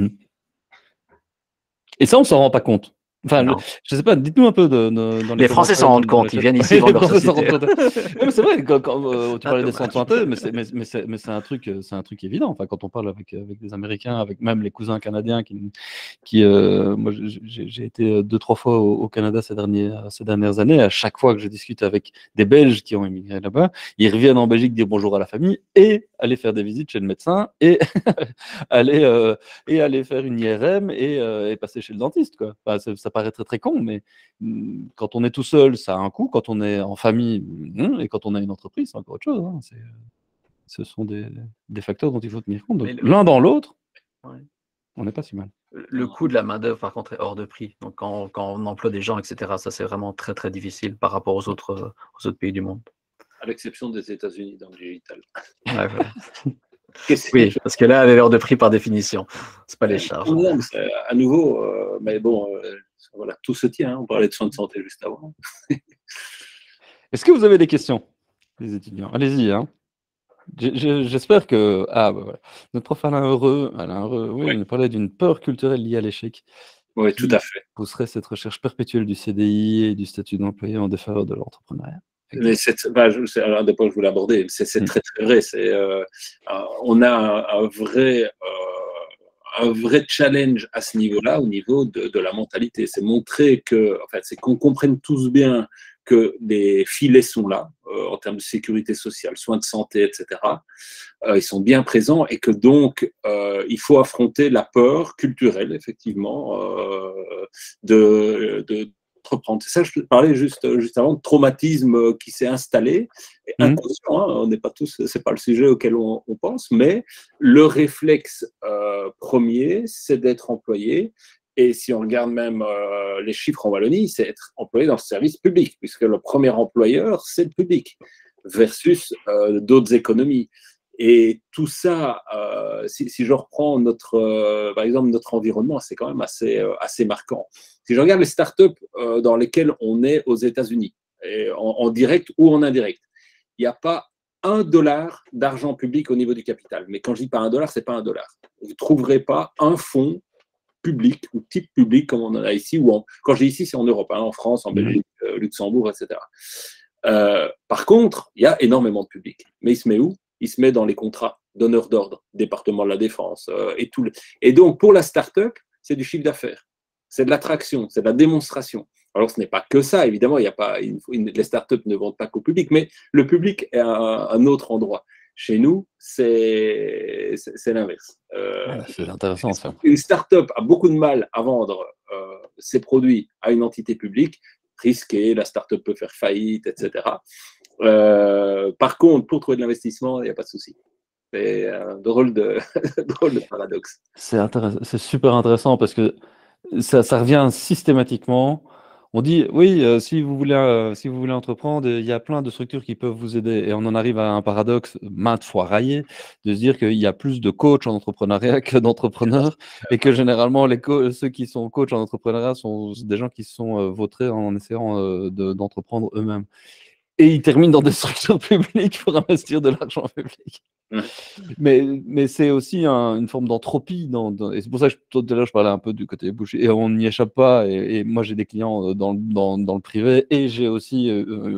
Et ça, on ne s'en rend pas compte. Enfin, je sais pas, dites-nous un peu dans les Français s'en rendent compte, ils viennent ici vendre leur société. Mais c'est vrai, quand tu parlais des centres santé, mais c'est un truc évident. Enfin, quand on parle avec des Américains, avec même les cousins canadiens moi, j'ai été 2-3 fois au Canada ces dernières années. À chaque fois que je discute avec des Belges qui ont immigré là-bas, ils reviennent en Belgique dire bonjour à la famille et aller faire des visites chez le médecin et aller faire une IRM et passer chez le dentiste, quoi. Enfin, ça paraît très très con, mais quand on est tout seul, ça a un coût. Quand on est en famille, et quand on a une entreprise, c'est encore autre chose. Ce sont des facteurs dont il faut tenir compte. Donc, l'un dans l'autre, on n'est pas si mal. Le coût de la main-d'œuvre, par contre, est hors de prix. Donc, quand on emploie des gens, etc., ça, c'est vraiment très très difficile par rapport aux autres pays du monde. À l'exception des États-Unis dans le digital. Ouais, voilà. Oui, parce que là, elle est hors de prix par définition. C'est pas les charges. Non, à nouveau, mais bon, voilà, tout se tient. On parlait de soins de santé juste avant. Est-ce que vous avez des questions, les étudiants? Allez-y. J'espère que voilà. Notre prof Alain Heureux, oui, il nous parlait d'une peur culturelle liée à l'échec. Oui, tout à fait. Pousserait cette recherche perpétuelle du CDI et du statut d'employé en défaveur de l'entrepreneuriat. Mais c'est un des points que je voulais aborder. C'est très très vrai. On a un vrai challenge à ce niveau-là, au niveau de la mentalité. C'est montrer c'est qu'on comprenne tous bien que les filets sont là en termes de sécurité sociale, soins de santé, etc. Ils sont bien présents et que donc il faut affronter la peur culturelle, effectivement, reprendre. C'est ça, je parlais juste avant de traumatisme qui s'est installé, inconscient, on n'est pas tous, c'est pas le sujet auquel on pense, mais le réflexe premier, c'est d'être employé. Et si on regarde même les chiffres en Wallonie, c'est être employé dans le service public, puisque le premier employeur, c'est le public. versus d'autres économies. Et tout ça, si je reprends par exemple notre environnement, c'est quand même assez marquant. Si je regarde les startups dans lesquelles on est aux États-Unis, en direct ou en indirect, il n'y a pas $1 d'argent public au niveau du capital. Mais quand je dis pas $1, c'est pas $1. Vous ne trouverez pas un fonds public ou type public comme on en a ici. Quand je dis ici, c'est en Europe, en France, en Belgique, Luxembourg, etc. Par contre, il y a énormément de public. Mais il se met où? Il se met dans les contrats donneurs d'ordre, département de la défense et tout. Et donc, pour la start-up, c'est du chiffre d'affaires. C'est de l'attraction, c'est de la démonstration. Alors, ce n'est pas que ça, évidemment, les startups ne vendent pas qu'au public, mais le public est à un autre endroit. Chez nous, c'est l'inverse. C'est intéressant, ça. Une start-up a beaucoup de mal à vendre ses produits à une entité publique, risqué, la start-up peut faire faillite, etc. Par contre, pour trouver de l'investissement, il n'y a pas de souci. C'est un drôle de paradoxe. C'est super intéressant parce que ça revient systématiquement. On dit, oui, si vous voulez entreprendre, il y a plein de structures qui peuvent vous aider. Et on en arrive à un paradoxe maintes fois raillé, de se dire qu'il y a plus de coachs en entrepreneuriat que d'entrepreneurs, et que généralement, ceux qui sont coachs en entrepreneuriat sont des gens qui se sont vautrés en essayant d'entreprendre eux-mêmes. Et ils terminent dans des structures publiques pour investir de l'argent public. Mais c'est aussi une forme d'entropie. Et c'est pour ça que tout à l'heure, je parlais un peu du côté bush. Et on n'y échappe pas. Et moi, j'ai des clients dans le privé. Et j'ai aussi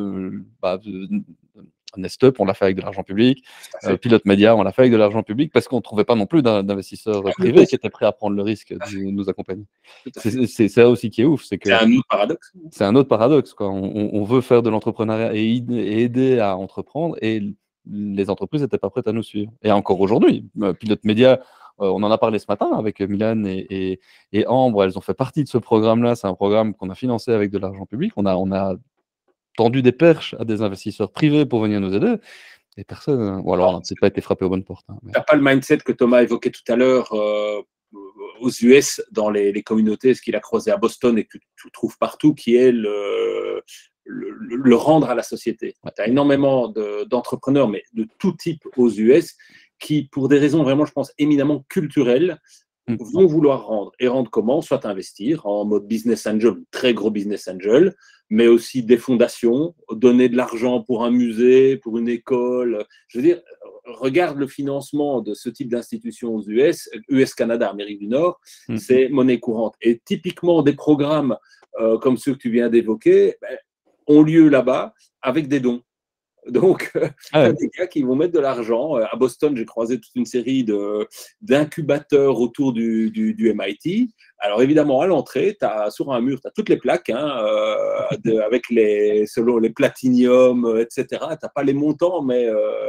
Nestup, on l'a fait avec de l'argent public. Pilote Média, on l'a fait avec de l'argent public parce qu'on ne trouvait pas non plus d'investisseurs privés qui étaient prêts à prendre le risque de nous accompagner. C'est ça aussi qui est ouf. C'est un autre paradoxe. C'est un autre paradoxe, quoi. On veut faire de l'entrepreneuriat et aider à entreprendre. Et les entreprises n'étaient pas prêtes à nous suivre. Et encore aujourd'hui, Pilote Média, on en a parlé ce matin avec Milan et Ambre, elles ont fait partie de ce programme-là. C'est un programme qu'on a financé avec de l'argent public. On a tendu des perches à des investisseurs privés pour venir nous aider. Et personne, ou alors on n'a peut-être pas été frappé aux bonnes portes. Tu n'as pas le mindset que Thomas évoquait tout à l'heure aux US, dans les communautés, ce qu'il a croisé à Boston et que tu trouves partout, qui est le rendre à la société. Tu as énormément d'entrepreneurs, mais de tout type aux US, qui, pour des raisons vraiment, je pense, éminemment culturelles, vont vouloir rendre. Et rendre comment? Soit investir en mode business angel, très gros business angel, mais aussi des fondations, donner de l'argent pour un musée, pour une école. Je veux dire, regarde le financement de ce type d'institutions aux US, Canada, Amérique du Nord, c'est monnaie courante. Et typiquement, des programmes comme ceux que tu viens d'évoquer ont lieu là-bas avec des dons. Donc, des gars qui vont mettre de l'argent. À Boston, j'ai croisé toute une série d'incubateurs autour du MIT. Alors, évidemment, à l'entrée, sur un mur, tu as toutes les plaques, avec selon les platinium, etc. Tu n'as pas les montants, mais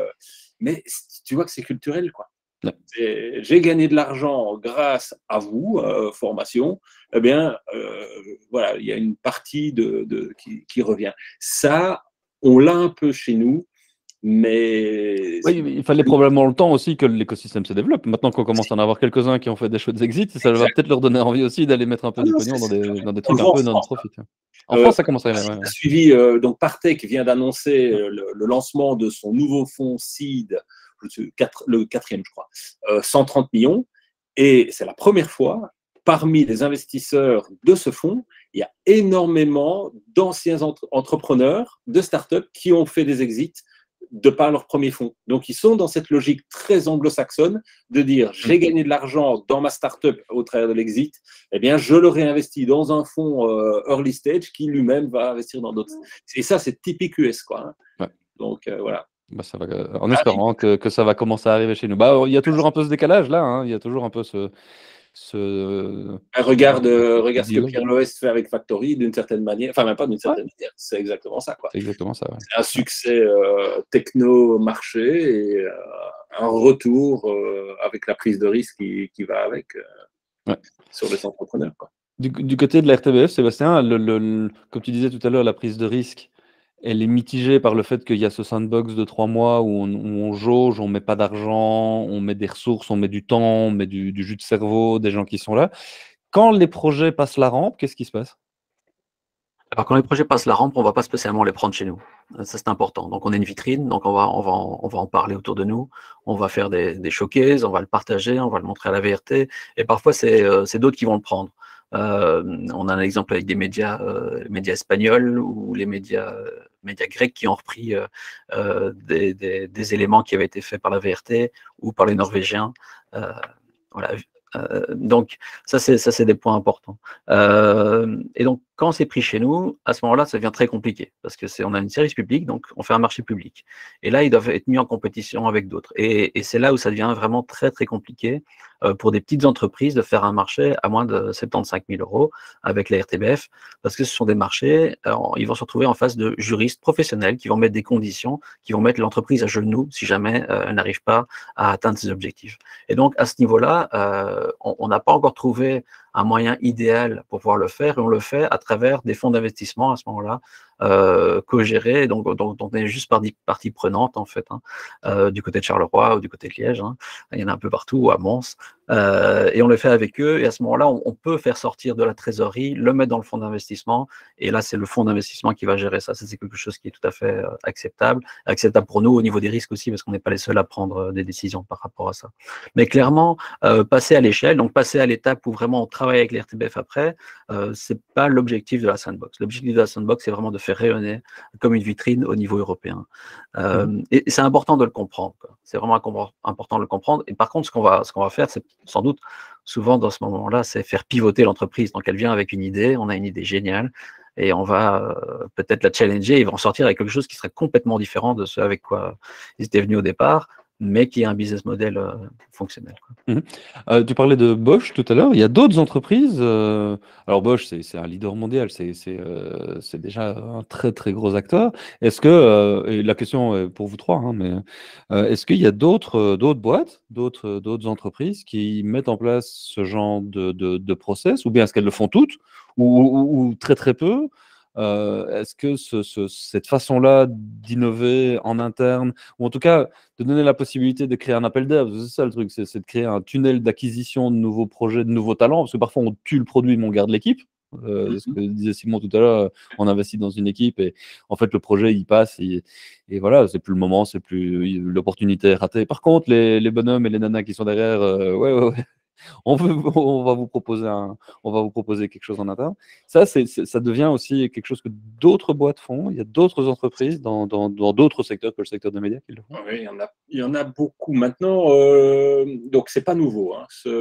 tu vois que c'est culturel, quoi. J'ai gagné de l'argent grâce à vous, formation. Eh bien, voilà, il y a une partie qui revient. Ça, on l'a un peu chez nous, mais... Oui, il fallait probablement le temps aussi que l'écosystème se développe. Maintenant qu'on commence à en avoir quelques-uns qui ont fait des chouettes exits, ça va peut-être leur donner envie aussi d'aller mettre un peu de pognon dans des trucs un peu non-profit. En France, ça commence à arriver. Suivi, donc Partech vient d'annoncer le lancement de son nouveau fonds Seed, le 4e, je crois, 130 millions. Et c'est la première fois, parmi les investisseurs de ce fonds, il y a énormément d'anciens entrepreneurs de startups qui ont fait des exits de par leur premier fonds. Donc, ils sont dans cette logique très anglo-saxonne de dire j'ai gagné de l'argent dans ma startup au travers de l'exit, eh bien, je le réinvestis dans un fonds early stage qui lui-même va investir dans d'autres. Et ça, c'est typique US, quoi. Donc, voilà. Ça va, en espérant que ça va commencer à arriver chez nous. Il y a toujours un peu ce décalage là, il y a toujours un peu Regarde ce que Pierre Loest fait avec Factory d'une certaine manière, enfin même pas d'une certaine manière, c'est exactement ça, quoi. C'est exactement ça. C'est un succès techno-marché et un retour avec la prise de risque qui va avec sur les entrepreneurs, quoi. Du côté de la RTBF, Sébastien, comme tu disais tout à l'heure, la prise de risque, elle est mitigée par le fait qu'il y a ce sandbox de 3 mois où on jauge, on ne met pas d'argent, on met des ressources, on met du temps, on met du jus de cerveau, des gens qui sont là. Quand les projets passent la rampe, qu'est-ce qui se passe? Alors, quand les projets passent la rampe, on ne va pas spécialement les prendre chez nous. Ça, c'est important. Donc, on a une vitrine, donc on va en parler autour de nous. On va faire des showcases, on va le partager, on va le montrer à la VRT. Et parfois, c'est d'autres qui vont le prendre. On a un exemple avec des médias espagnols ou les médias grecs qui ont repris des éléments qui avaient été faits par la VRT ou par les Norvégiens. Voilà. Donc, ça, c'est des points importants. Et donc, quand c'est pris chez nous, à ce moment-là, ça devient très compliqué parce que on a une service public, donc on fait un marché public. Et là, ils doivent être mis en compétition avec d'autres. Et c'est là où ça devient vraiment très, très compliqué pour des petites entreprises de faire un marché à moins de 75 000 € avec la RTBF parce que ce sont des marchés, ils vont se retrouver en face de juristes professionnels qui vont mettre des conditions, qui vont mettre l'entreprise à genoux si jamais elle n'arrive pas à atteindre ses objectifs. Et donc, à ce niveau-là, on n'a pas encore trouvé un moyen idéal pour pouvoir le faire, et on le fait à travers des fonds d'investissement à ce moment-là, co-gérés, donc dont on est juste partie prenante en fait, du côté de Charleroi ou du côté de Liège, il y en a un peu partout, à Mons, et on le fait avec eux, et à ce moment-là, on peut faire sortir de la trésorerie, le mettre dans le fonds d'investissement, et là, c'est le fonds d'investissement qui va gérer ça. Ça, c'est quelque chose qui est tout à fait acceptable pour nous au niveau des risques aussi, parce qu'on n'est pas les seuls à prendre des décisions par rapport à ça. Mais clairement, passer à l'échelle, donc passer à l'étape où vraiment on travaille avec les RTBF après, c'est pas l'objectif de la sandbox. L'objectif de la sandbox, c'est vraiment de faire rayonner comme une vitrine au niveau européen. Et c'est important de le comprendre. C'est vraiment important de le comprendre. Et par contre, ce qu'on va faire, c'est sans doute, souvent dans ce moment-là, c'est faire pivoter l'entreprise. Donc elle vient avec une idée, on a une idée géniale, et on va peut-être la challenger, ils vont sortir avec quelque chose qui serait complètement différent de ce avec quoi ils étaient venus au départ, mais qui est un business model fonctionnel. Tu parlais de Bosch tout à l'heure. Il y a d'autres entreprises. Alors Bosch, c'est un leader mondial. C'est déjà un très très gros acteur. Est-ce que, et la question est pour vous trois, mais est-ce qu'il y a d'autres boîtes, d'autres entreprises qui mettent en place ce genre de process, ou bien est-ce qu'elles le font toutes, ou très très peu? Est-ce que cette façon-là d'innover en interne, ou en tout cas de donner la possibilité de créer un appel d'air, c'est ça le truc, c'est de créer un tunnel d'acquisition de nouveaux projets, de nouveaux talents, parce que parfois on tue le produit mais on garde l'équipe. C'est ce que disait Simon tout à l'heure, on investit dans une équipe et en fait le projet il passe et voilà, c'est plus le moment, c'est plus l'opportunité est ratée. Par contre, les bonhommes et les nanas qui sont derrière, ouais. On va vous proposer quelque chose en interne. Ça devient aussi quelque chose que d'autres boîtes font. Il y a d'autres entreprises dans d'autres secteurs que le secteur des médias qui le font. Oui, il y en a beaucoup. Maintenant, donc c'est pas nouveau,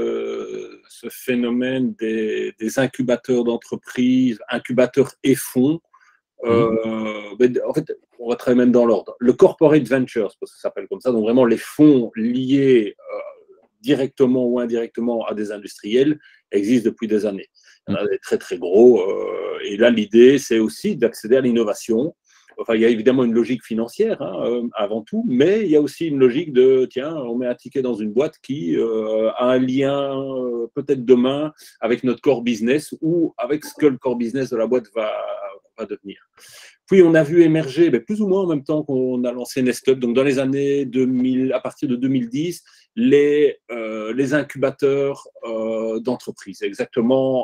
ce phénomène des incubateurs d'entreprises, incubateurs et fonds. En fait, on va travailler même dans l'ordre. Le corporate ventures, parce que ça s'appelle comme ça, donc vraiment les fonds liés directement ou indirectement à des industriels existent depuis des années. Il y en a des très très gros. Et là, l'idée, c'est aussi d'accéder à l'innovation. Enfin, il y a évidemment une logique financière avant tout, mais il y a aussi une logique de, tiens, on met un ticket dans une boîte qui a un lien peut-être demain avec notre core business ou avec ce que le core business de la boîte va devenir. Puis on a vu émerger, plus ou moins en même temps qu'on a lancé Nestup, donc dans les années 2000, à partir de 2010, les incubateurs d'entreprises, exactement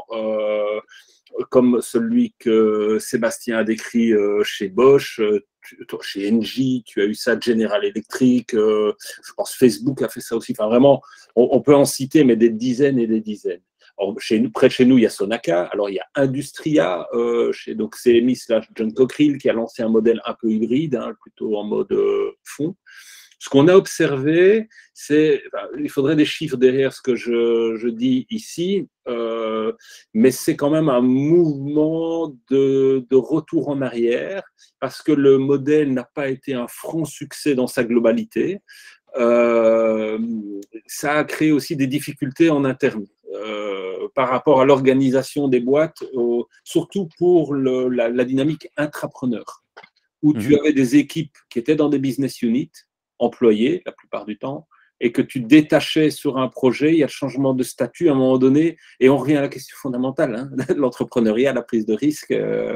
comme celui que Sébastien a décrit chez Bosch, chez Engie, tu as eu ça, General Electric, je pense Facebook a fait ça aussi. Enfin, vraiment, on peut en citer, mais des dizaines et des dizaines. Alors, près de chez nous, il y a Sonaca. Alors, il y a Industria, donc c'est John Cockerill qui a lancé un modèle un peu hybride, plutôt en mode fonds. Ce qu'on a observé, il faudrait des chiffres derrière ce que je dis ici, mais c'est quand même un mouvement de retour en arrière parce que le modèle n'a pas été un franc succès dans sa globalité. Ça a créé aussi des difficultés en interne par rapport à l'organisation des boîtes, surtout pour la dynamique intrapreneur, où tu avais des équipes qui étaient dans des business units, employés la plupart du temps, et que tu détachais sur un projet, il y a le changement de statut à un moment donné, et on revient à la question fondamentale, l'entrepreneuriat, la prise de risque,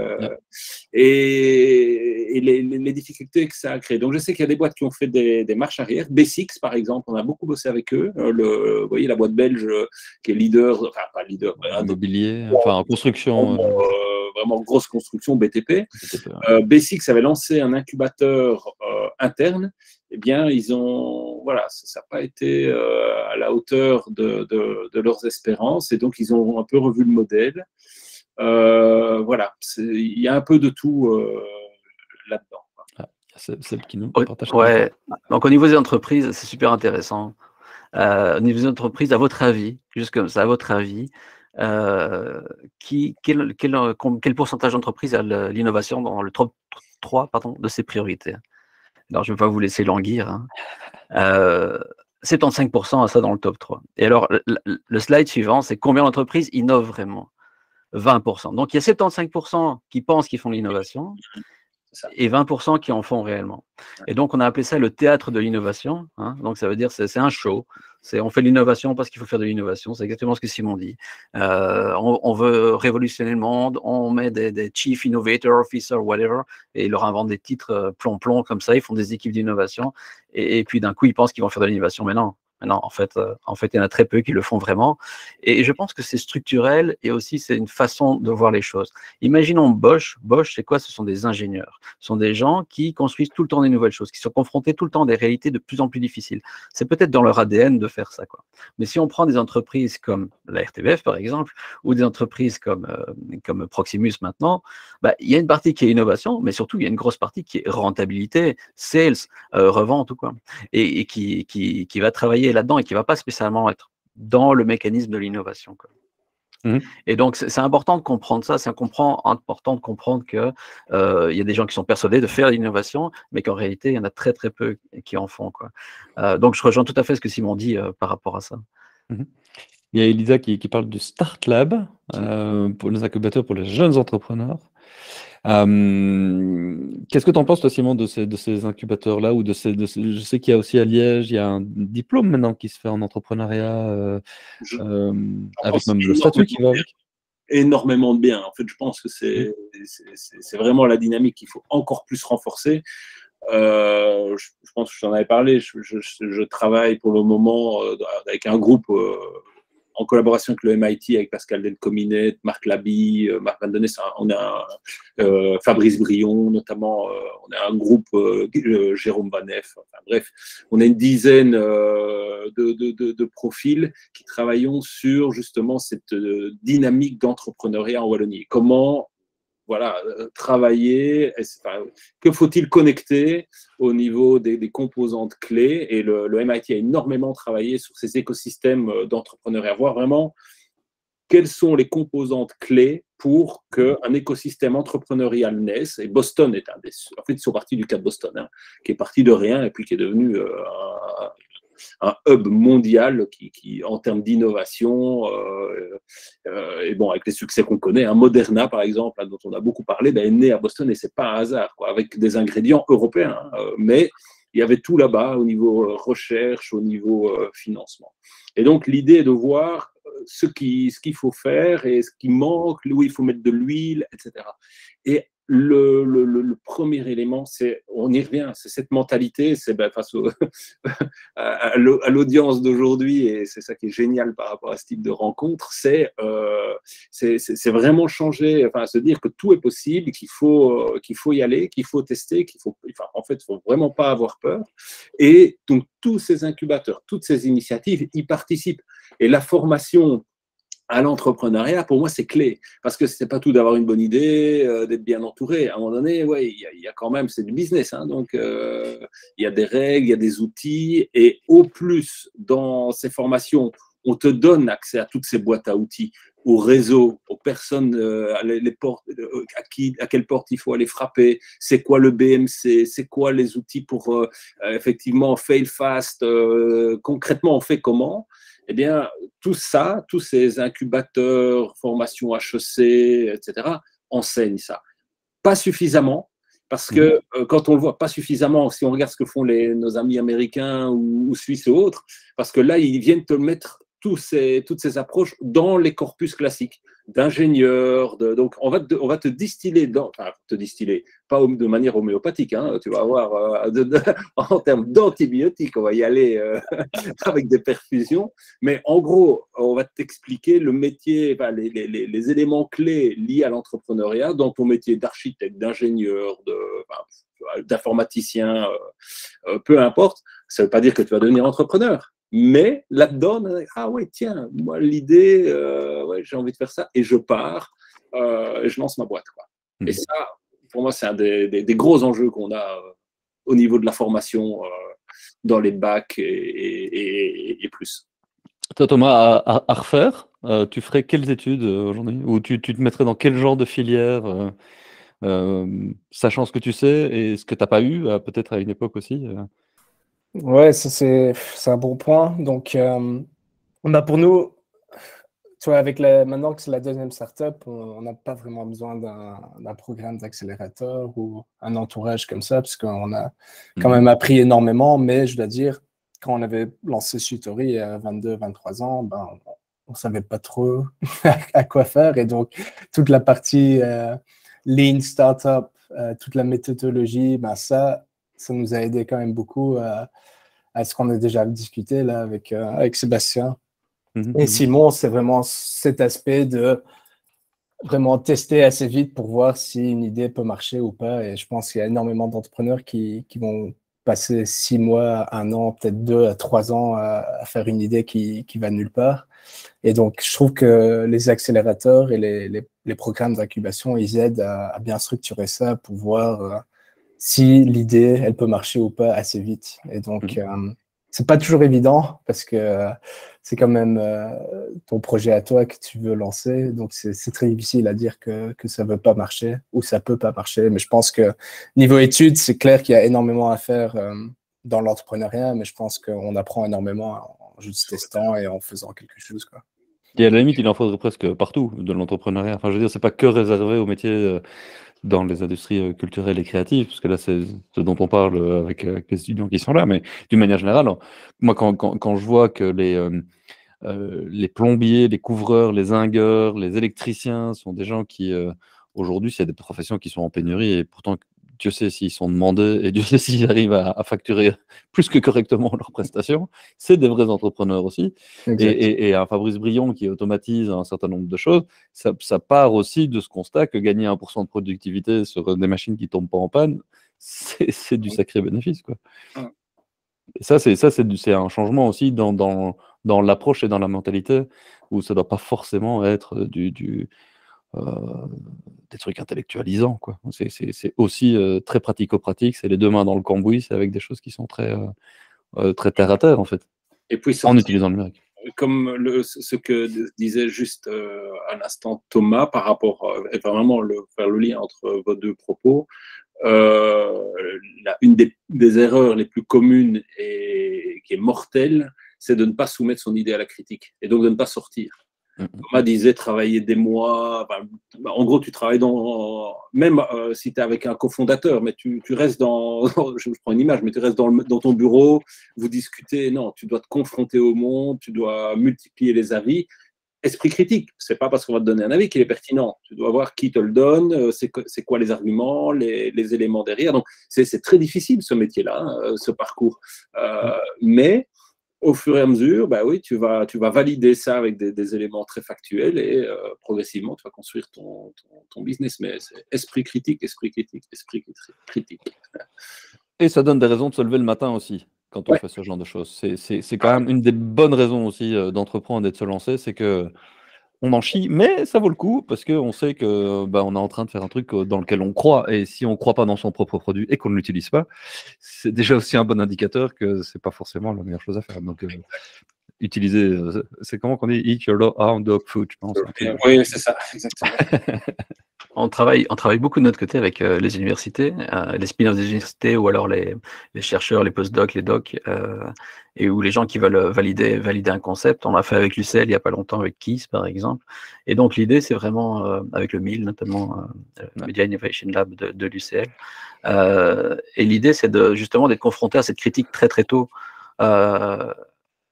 et les difficultés que ça a créé. Donc je sais qu'il y a des boîtes qui ont fait des marches arrière. B6 par exemple, on a beaucoup bossé avec eux. Vous voyez la boîte belge qui est leader, enfin pas leader, immobilier, enfin en construction. vraiment grosse construction BTP. BTP, ouais. B6 avait lancé un incubateur interne. Eh bien, voilà, ça n'a pas été à la hauteur de leurs espérances, et donc ils ont un peu revu le modèle. Voilà, il y a un peu de tout là-dedans. C'est celle qui nous partage. Ouais. Donc au niveau des entreprises, c'est super intéressant. Au niveau des entreprises, à votre avis, juste comme ça, à votre avis, quel pourcentage d'entreprises a l'innovation dans le top 3 de ses priorités? Alors, je ne vais pas vous laisser languir. Hein. 75% à ça dans le top 3. Et alors, le slide suivant, c'est combien d'entreprises innovent vraiment? 20%. Donc, il y a 75% qui pensent qu'ils font l'innovation et 20% qui en font réellement. Et donc, on a appelé ça le théâtre de l'innovation. Hein. Donc, ça veut dire c'est un show. On fait de l'innovation parce qu'il faut faire de l'innovation. C'est exactement ce que Simon dit. On veut révolutionner le monde. On met des Chief Innovator Officer, whatever, et ils leur inventent des titres plomb-plomb comme ça. Ils font des équipes d'innovation. Et puis, d'un coup, ils pensent qu'ils vont faire de l'innovation. Mais non. Non, en fait, il y en a très peu qui le font vraiment. Et je pense que c'est structurel et aussi c'est une façon de voir les choses. Imaginons Bosch. Bosch, c'est quoi? Ce sont des ingénieurs. Ce sont des gens qui construisent tout le temps des nouvelles choses, qui sont confrontés tout le temps à des réalités de plus en plus difficiles. C'est peut-être dans leur ADN de faire ça, quoi. Mais si on prend des entreprises comme la RTBF, par exemple, ou des entreprises comme Proximus maintenant, il y a une partie qui est innovation, mais surtout, il y a une grosse partie qui est rentabilité, sales, revente ou quoi. Et qui va travailler là-dedans et qui ne va pas spécialement être dans le mécanisme de l'innovation. Et donc, c'est important de comprendre ça. C'est important de comprendre qu'il y a des gens qui sont persuadés de faire l'innovation, mais qu'en réalité, il y en a très, très peu qui en font. Donc, je rejoins tout à fait ce que Simon dit par rapport à ça. Il y a Elisa qui parle du Start Lab pour les incubateurs pour les jeunes entrepreneurs. Qu'est-ce que tu en penses, toi, Simon, de ces incubateurs-là ou je sais qu'il y a aussi à Liège, il y a un diplôme maintenant qui se fait en entrepreneuriat avec même le statut qui va avec. Énormément de bien. En fait, je pense que c'est vraiment la dynamique qu'il faut encore plus renforcer. Je pense que je t'en avais parlé. Je travaille pour le moment avec un groupe en collaboration avec le MIT, avec Pascal Delcominet, Marc Laby, Marc Van Dennes, on a Fabrice Brion, notamment, on a un groupe, Jérôme Vanef, enfin, bref, on a une dizaine de profils qui travaillons sur justement cette dynamique d'entrepreneuriat en Wallonie. Comment travailler, que faut-il connecter au niveau des composantes clés, et le MIT a énormément travaillé sur ces écosystèmes d'entrepreneuriat, voir vraiment quelles sont les composantes clés pour qu'un écosystème entrepreneurial naisse. Et Boston est en fait, ils sont partis du cas de Boston, qui est parti de rien et puis qui est devenu un hub mondial qui en termes d'innovation, et bon, avec les succès qu'on connaît, Moderna par exemple, dont on a beaucoup parlé, est né à Boston, et c'est pas un hasard, avec des ingrédients européens, mais il y avait tout là-bas au niveau recherche, au niveau financement. Et donc l'idée est de voir ce qu'il faut faire et ce qui manque, où il faut mettre de l'huile, etc. Et le premier élément, on y revient, c'est cette mentalité, c'est face à l'audience d'aujourd'hui, et c'est ça qui est génial par rapport à ce type de rencontre, c'est vraiment changer, se dire que tout est possible, qu'il faut y aller, qu'il faut tester, en fait, il ne faut vraiment pas avoir peur. Et donc, tous ces incubateurs, toutes ces initiatives y participent. Et la formation à l'entrepreneuriat, pour moi, c'est clé. Parce que ce n'est pas tout d'avoir une bonne idée, d'être bien entouré. À un moment donné, il y a quand même, c'est du business. Donc, il y a des règles, il y a des outils. Et au plus, dans ces formations, on te donne accès à toutes ces boîtes à outils, au réseau, aux personnes, les portes, à quelle porte il faut aller frapper, c'est quoi le BMC, c'est quoi les outils pour effectivement fail fast, concrètement on fait comment. Eh bien, tout ça, tous ces incubateurs, formations HEC, etc., enseignent ça. Pas suffisamment, parce que quand on le voit, pas suffisamment, si on regarde ce que font nos amis américains ou suisses ou autres, parce que là, ils viennent te mettre toutes ces approches dans les corpus classiques. d'ingénieurs. Donc, on va te distiller, enfin, te distiller, pas de manière homéopathique, hein, tu vas avoir, en termes d'antibiotiques, on va y aller avec des perfusions, mais en gros, on va t'expliquer le métier, enfin, les éléments clés liés à l'entrepreneuriat dans ton métier d'architecte, d'ingénieur, d'informaticien, peu importe. Ça ne veut pas dire que tu vas devenir entrepreneur. Mais là-dedans, ah ouais, tiens, moi, l'idée, ouais, j'ai envie de faire ça, et je pars, et je lance ma boîte, quoi. Et ça, pour moi, c'est un des gros enjeux qu'on a au niveau de la formation dans les bacs et plus. Toi, Thomas, à refaire, tu ferais quelles études aujourd'hui? Ou tu te mettrais dans quel genre de filière, sachant ce que tu sais et ce que tu n'as pas eu, peut-être à une époque aussi Ouais, ça c'est un bon point. Donc, on a pour nous, tu vois, maintenant que c'est la deuxième startup, on n'a pas vraiment besoin d'un programme d'accélérateur ou un entourage comme ça, parce qu'on a quand même appris énormément. Mais je dois dire, quand on avait lancé Tutory à 22, 23 ans, ben, on ne savait pas trop à quoi faire. Et donc, toute la partie Lean Startup, toute la méthodologie, ben ça nous a aidé quand même beaucoup à ce qu'on a déjà discuté là avec Sébastien. Et Simon, c'est vraiment cet aspect de vraiment tester assez vite pour voir si une idée peut marcher ou pas. Et je pense qu'il y a énormément d'entrepreneurs qui vont passer 6 mois, 1 an, peut-être 2 à 3 ans à faire une idée qui va nulle part. Et donc, je trouve que les accélérateurs et les programmes d'incubation, ils aident à bien structurer ça pour voir si l'idée, elle peut marcher ou pas assez vite. Et donc, c'est pas toujours évident parce que c'est quand même ton projet à toi que tu veux lancer. Donc, c'est très difficile à dire que ça veut pas marcher ou ça peut pas marcher. Mais je pense que niveau études, c'est clair qu'il y a énormément à faire dans l'entrepreneuriat, mais je pense qu'on apprend énormément en juste testant et en faisant quelque chose, quoi. Et à la limite, il en faudrait presque partout de l'entrepreneuriat. Enfin, je veux dire, c'est pas que réservé aux métiers dans les industries culturelles et créatives, parce que là, c'est ce dont on parle avec les étudiants qui sont là, mais d'une manière générale, moi, quand je vois que les plombiers, les couvreurs, les zingueurs, les électriciens sont des gens qui, aujourd'hui, c'est des professions qui sont en pénurie, et pourtant, Dieu sait s'ils sont demandés, et Dieu sait s'ils arrivent à facturer plus que correctement leurs prestations, c'est des vrais entrepreneurs aussi. Et un Fabrice Brion qui automatise un certain nombre de choses, ça part aussi de ce constat que gagner 1% de productivité sur des machines qui ne tombent pas en panne, c'est du sacré bénéfice, quoi. Et ça, c'est un changement aussi dans l'approche et dans la mentalité, où ça ne doit pas forcément être des trucs intellectualisants, quoi. C'est aussi très pratico-pratique, c'est les deux mains dans le cambouis, c'est avec des choses qui sont très terre à terre, en fait, et puis en utilisant le numérique. Comme ce que disait juste à l'instant Thomas par rapport, vraiment faire le lien entre vos deux propos, une des erreurs les plus communes et qui est mortelle, c'est de ne pas soumettre son idée à la critique et donc de ne pas sortir. Thomas disait travailler des mois, en gros tu travailles même si tu es avec un cofondateur, mais tu restes je prends une image, mais tu restes dans ton bureau, vous discutez, non, tu dois te confronter au monde, tu dois multiplier les avis. Esprit critique, c'est pas parce qu'on va te donner un avis qu'il est pertinent. Tu dois voir qui te le donne, c'est quoi les arguments, les éléments derrière. Donc c'est très difficile ce métier-là, ce parcours. Mais au fur et à mesure, bah oui, tu vas valider ça avec des éléments très factuels et progressivement, tu vas construire ton business. Mais c'est esprit critique, esprit critique, esprit critique. Et ça donne des raisons de se lever le matin aussi, quand on fait ce genre de choses. C'est quand même une des bonnes raisons aussi d'entreprendre et de se lancer, c'est que on en chie, mais ça vaut le coup parce qu'on sait que on est en train de faire un truc dans lequel on croit. Et si on ne croit pas dans son propre produit et qu'on ne l'utilise pas, c'est déjà aussi un bon indicateur que c'est pas forcément la meilleure chose à faire. Donc, utiliser, c'est comment qu'on dit, eat your own dog food, je pense. Oui, c'est ça, exactement. On travaille beaucoup de notre côté avec les universités, les spin-offs des universités ou alors les chercheurs, les post-docs, les docs, et où les gens qui veulent valider un concept. On l'a fait avec l'UCL il n'y a pas longtemps avec KISS par exemple. Et donc l'idée c'est vraiment, avec le MIL notamment, Media Innovation Lab de l'UCL. Et l'idée c'est justement d'être confronté à cette critique très très tôt.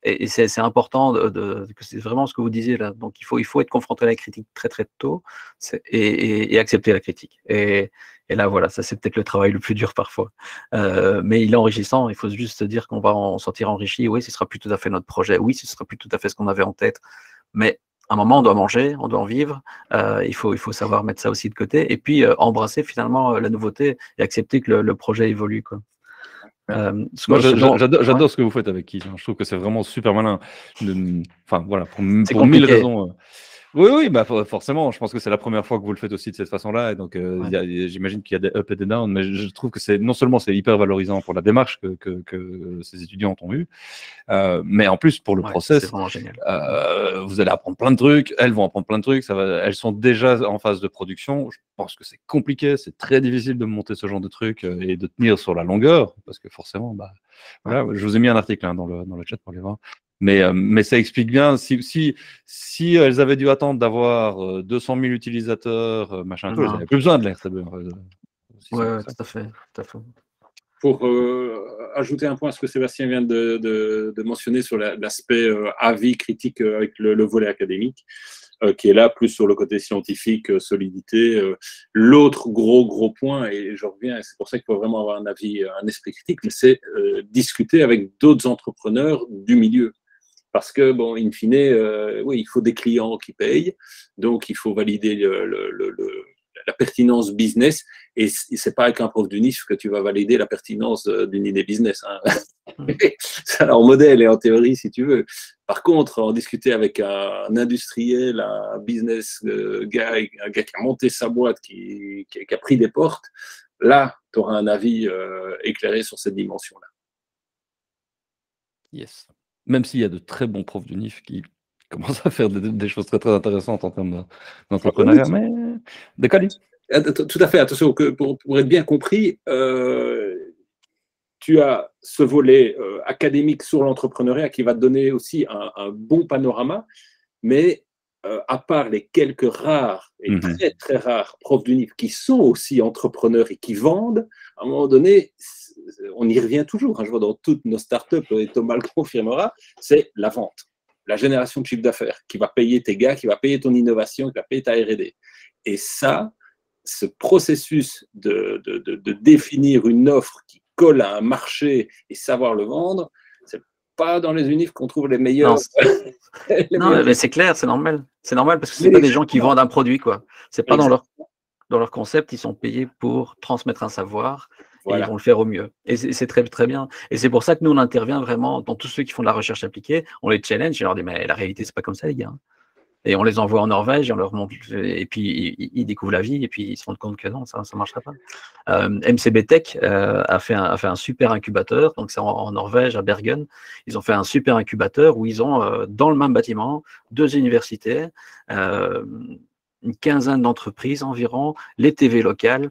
Et c'est important que c'est vraiment ce que vous disiez là. Donc, il faut être confronté à la critique très, très tôt et accepter la critique. Et là, voilà, ça, c'est peut-être le travail le plus dur parfois. Mais il est enrichissant. Il faut juste se dire qu'on va en sortir enrichi. Oui, ce sera plus tout à fait notre projet. Oui, ce sera plus tout à fait ce qu'on avait en tête. Mais à un moment, on doit manger, on doit en vivre. Il faut savoir mettre ça aussi de côté. Et puis, embrasser finalement la nouveauté et accepter que le projet évolue, quoi. Moi, j'adore ce que vous faites avec Keith. Je trouve que c'est vraiment super malin. Enfin, voilà, pour 1000 raisons. Oui, bah forcément. Je pense que c'est la première fois que vous le faites aussi de cette façon-là. Et donc, j'imagine qu'il y a des up et des down. Mais je trouve que non seulement c'est hyper valorisant pour la démarche que ces étudiants ont eue, mais en plus pour le process. C'est vraiment génial. Vous allez apprendre plein de trucs. Elles vont apprendre plein de trucs. Elles sont déjà en phase de production. Je pense que c'est compliqué. C'est très difficile de monter ce genre de trucs et de tenir sur la longueur. Parce que forcément, voilà, je vous ai mis un article dans le chat pour les voir. Mais ça explique bien, si elles avaient dû attendre d'avoir 200 000 utilisateurs, machin, tout, elles n'avaient plus besoin de l'RTB. Oui, tout à fait. Pour ajouter un point à ce que Sébastien vient de mentionner sur l'aspect avis critique avec le volet académique, qui est là plus sur le côté scientifique, solidité. L'autre gros point, et je reviens, c'est pour ça qu'il faut vraiment avoir un avis, un esprit critique, mais c'est discuter avec d'autres entrepreneurs du milieu. Parce que, bon, in fine, oui, il faut des clients qui payent, donc il faut valider la pertinence business, et c'est pas avec un prof d'UNIF que tu vas valider la pertinence d'une idée business. C'est en modèle et en théorie, si tu veux. Par contre, en discuter avec un industriel, un business guy, un gars qui a monté sa boîte, qui a pris des portes, là, tu auras un avis éclairé sur cette dimension-là. Yes. Même s'il y a de très bons profs d'UNIF qui commencent à faire des choses très, très intéressantes en termes d'entrepreneuriat, mais d'accord. Tout à fait. Attention, pour être bien compris, tu as ce volet académique sur l'entrepreneuriat qui va te donner aussi un bon panorama, mais à part les quelques rares et très, très rares profs d'UNIF qui sont aussi entrepreneurs et qui vendent, à un moment donné, on y revient toujours. Je vois dans toutes nos startups, et Thomas le confirmera, c'est la vente, la génération de chiffre d'affaires qui va payer tes gars, qui va payer ton innovation, qui va payer ta R&D. Et ça, ce processus de définir une offre qui colle à un marché et savoir le vendre, c'est pas dans les unifs qu'on trouve les meilleurs. Non, mais c'est clair, c'est normal. C'est normal parce que c'est pas des gens qui vendent un produit, quoi. C'est pas dans leur concept, ils sont payés pour transmettre un savoir. Voilà. Et ils vont le faire au mieux. Et c'est très, très bien. Et c'est pour ça que nous, on intervient vraiment dans tous ceux qui font de la recherche appliquée. On les challenge et on leur dit, mais la réalité, c'est pas comme ça, les gars. Et on les envoie en Norvège et on leur montre, et puis ils découvrent la vie et puis ils se rendent compte que non, ça ne marchera pas. MCB Tech a fait un super incubateur, donc c'est en Norvège, à Bergen. Ils ont fait un super incubateur où ils ont, dans le même bâtiment, 2 universités, une quinzaine d'entreprises environ, les TV locales,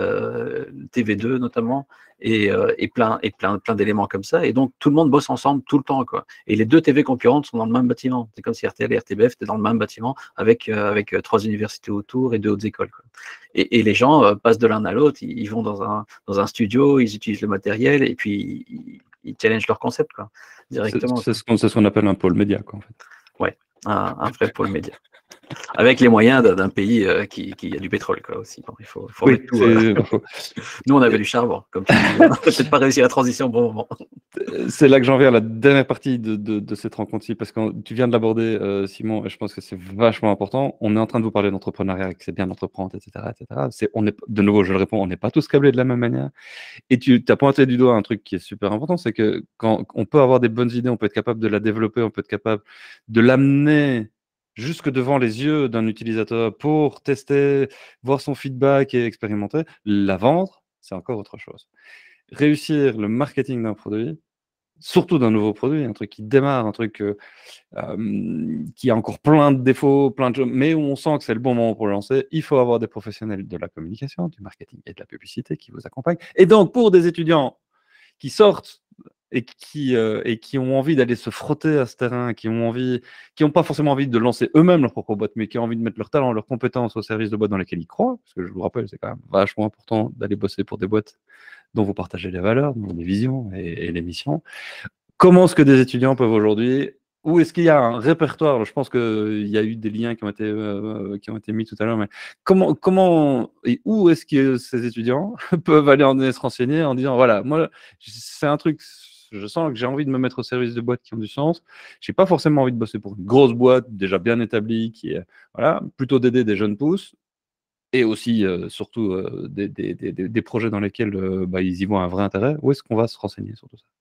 TV2 notamment, et plein d'éléments comme ça. Et donc, tout le monde bosse ensemble tout le temps, quoi. Et les 2 TV concurrentes sont dans le même bâtiment. C'est comme si RTL et RTBF étaient dans le même bâtiment avec 3 universités autour et 2 hautes écoles, quoi. Et les gens passent de l'un à l'autre. Ils vont dans un studio, ils utilisent le matériel et puis ils challengent leur concept, quoi, directement. C'est ce qu'on appelle un pôle média, quoi, en fait. Ouais, un vrai pôle média. Avec les moyens d'un pays qui a du pétrole, quoi, aussi. Bon, il faut mettre tout. Nous, on avait du charbon, comme tu dis. On n'a peut-être pas réussi la transition au bon moment. C'est là que j'en viens à la dernière partie de cette rencontre-ci, parce que tu viens de l'aborder, Simon, et je pense que c'est vachement important. On est en train de vous parler d'entrepreneuriat, que c'est bien d'entreprendre, etc., etc. De nouveau, je le réponds, on n'est pas tous câblés de la même manière. Et tu as pointé du doigt un truc qui est super important, c'est que quand on peut avoir des bonnes idées, on peut être capable de la développer, on peut être capable de l'amener jusque devant les yeux d'un utilisateur pour tester, voir son feedback et expérimenter. La vendre, c'est encore autre chose. Réussir le marketing d'un produit, surtout d'un nouveau produit, un truc qui démarre, un truc qui a encore plein de défauts, mais où on sent que c'est le bon moment pour le lancer, il faut avoir des professionnels de la communication, du marketing et de la publicité qui vous accompagnent. Et donc, pour des étudiants qui sortent et qui ont envie d'aller se frotter à ce terrain, qui n'ont pas forcément envie de lancer eux-mêmes leur propre boîte, mais qui ont envie de mettre leur talent, leurs compétences au service de boîtes dans lesquelles ils croient, parce que je vous rappelle, c'est quand même vachement important d'aller bosser pour des boîtes dont vous partagez les valeurs, les visions et les missions. comment est-ce que des étudiants peuvent aujourd'hui, où est-ce qu'il y a un répertoire? Je pense qu'il y a eu des liens qui ont été mis tout à l'heure, mais comment et où est-ce que ces étudiants peuvent aller se renseigner en disant, voilà, moi, c'est un truc, je sens que j'ai envie de me mettre au service de boîtes qui ont du sens. J'ai pas forcément envie de bosser pour une grosse boîte déjà bien établie, qui est, voilà, plutôt d'aider des jeunes pousses et aussi, surtout, des projets dans lesquels ils y voient un vrai intérêt. Où est-ce qu'on va se renseigner sur tout ça?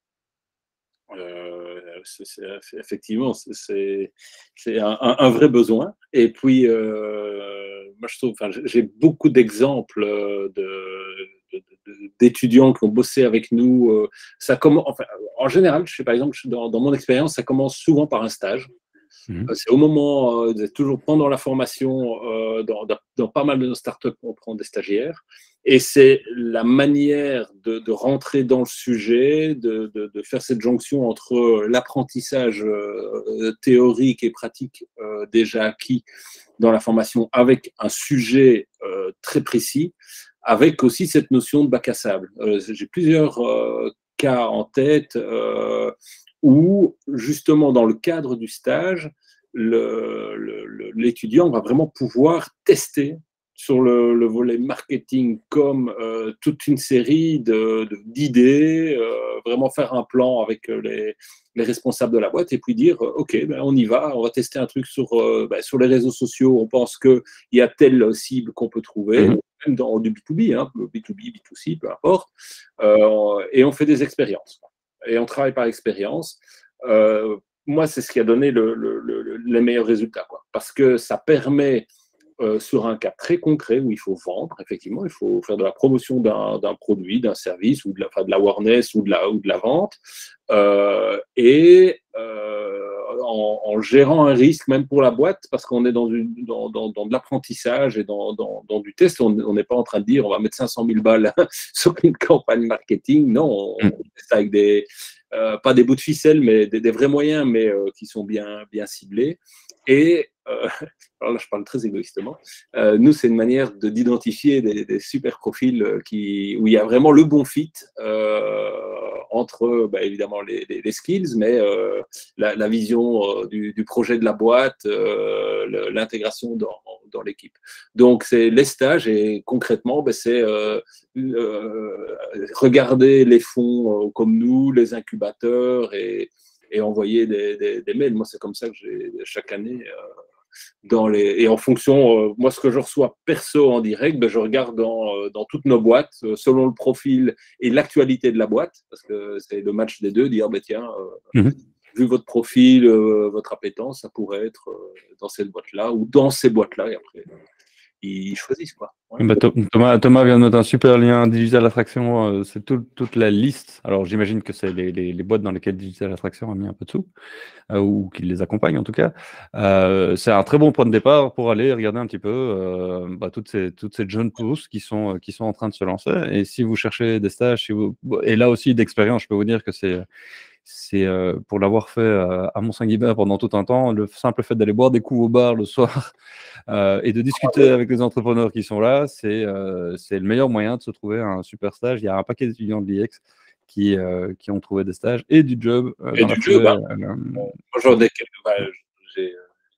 Effectivement, c'est un vrai besoin. Et puis, moi, je trouve, j'ai beaucoup d'exemples d'étudiants qui ont bossé avec nous. Ça commence, enfin, en général, je sais, par exemple, dans mon expérience, ça commence souvent par un stage. C'est au moment, toujours pendant la formation, dans pas mal de nos startups, on prend des stagiaires. Et c'est la manière de rentrer dans le sujet, de faire cette jonction entre l'apprentissage théorique et pratique déjà acquis dans la formation avec un sujet très précis, avec aussi cette notion de bac à sable. J'ai plusieurs cas en tête où, justement, dans le cadre du stage, l'étudiant va vraiment pouvoir tester sur le volet marketing comme toute une série d'idées, vraiment faire un plan avec les responsables de la boîte et puis dire ok, on y va, on va tester un truc sur les réseaux sociaux, on pense qu'il y a telle cible qu'on peut trouver, même dans du B2B, B2B, B2C, peu importe, et on fait des expériences. Et on travaille par expérience. Moi, c'est ce qui a donné les meilleurs résultats, quoi. Parce que ça permet, sur un cas très concret où il faut vendre, effectivement, il faut faire de la promotion d'un produit, d'un service, ou de l'awareness ou de la vente, en gérant un risque même pour la boîte, parce qu'on est dans de l'apprentissage et dans du test. On n'est pas en train de dire on va mettre 500 000 balles sur une campagne marketing. Non, on teste avec pas des bouts de ficelle, mais des vrais moyens, mais qui sont bien ciblés. Et alors là, je parle très égoïstement. Nous, c'est une manière d'identifier des super profils où il y a vraiment le bon fit entre, évidemment, les skills, mais la vision du projet de la boîte, l'intégration dans l'équipe. Donc, c'est les stages et concrètement, c'est regarder les fonds comme nous, les incubateurs et envoyer des mails. Moi, c'est comme ça que j'ai chaque année. Et en fonction, moi, ce que je reçois perso en direct, je regarde dans toutes nos boîtes, selon le profil et l'actualité de la boîte, parce que c'est le match des deux, dire, tiens, vu votre profil, votre appétence, ça pourrait être dans cette boîte-là ou dans ces boîtes-là, et après, ils choisissent, quoi. Ouais. Thomas vient de mettre un super lien. Digital Attraction, c'est toute la liste. Alors, j'imagine que c'est les boîtes dans lesquelles Digital Attraction a mis un peu de sous, ou qui les accompagnent en tout cas. C'est un très bon point de départ pour aller regarder un petit peu toutes ces jeunes pousses qui sont en train de se lancer. Et si vous cherchez des stages, et là aussi d'expérience, je peux vous dire que c'est pour l'avoir fait à Mont-Saint-Guibert pendant tout un temps, le simple fait d'aller boire des coups au bar le soir et de discuter avec les entrepreneurs qui sont là, c'est le meilleur moyen de se trouver un super stage. Il y a un paquet d'étudiants de l'IEX qui ont trouvé des stages et du job. Et du job, moi, j'ai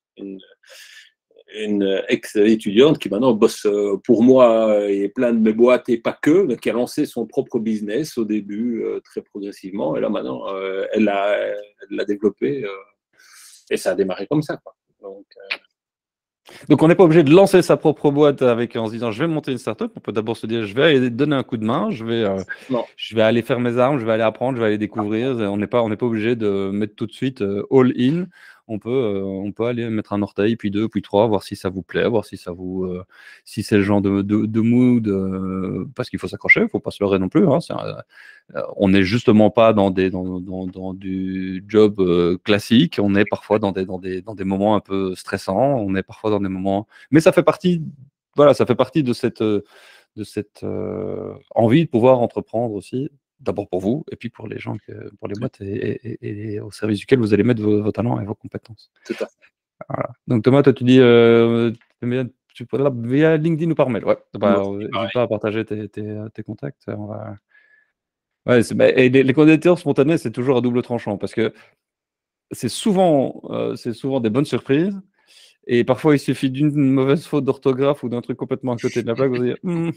une ex-étudiante qui maintenant bosse pour moi et plein de mes boîtes et pas que, mais qui a lancé son propre business au début très progressivement. Et là, maintenant, elle l'a développé et ça a démarré comme ça, quoi. Donc, on n'est pas obligé de lancer sa propre boîte en se disant je vais monter une startup. On peut d'abord se dire je vais aller donner un coup de main, je vais aller faire mes armes, je vais aller apprendre, je vais aller découvrir. On n'est pas obligé de mettre tout de suite all in. On peut aller mettre un orteil, puis deux, puis trois, voir si ça vous plaît, voir si si c'est le genre de mood, parce qu'il faut s'accrocher, il ne faut pas se leurrer non plus. Hein, on n'est justement pas dans du job classique. On est parfois dans des moments un peu stressants. On est parfois dans des moments, mais ça fait partie de cette envie de pouvoir entreprendre aussi. D'abord pour vous, et puis pour les gens, pour les boîtes et au service duquel vous allez mettre vos talents et vos compétences. C'est ça. Voilà. Donc Thomas, toi tu dis tu peux là via LinkedIn ou par mail. Ouais. N'hésite pas à partager tes contacts. Ouais, et les candidatures spontanées, c'est toujours à double tranchant parce que c'est souvent des bonnes surprises. Et parfois, il suffit d'une mauvaise faute d'orthographe ou d'un truc complètement à côté de la plaque. Vous allez dire,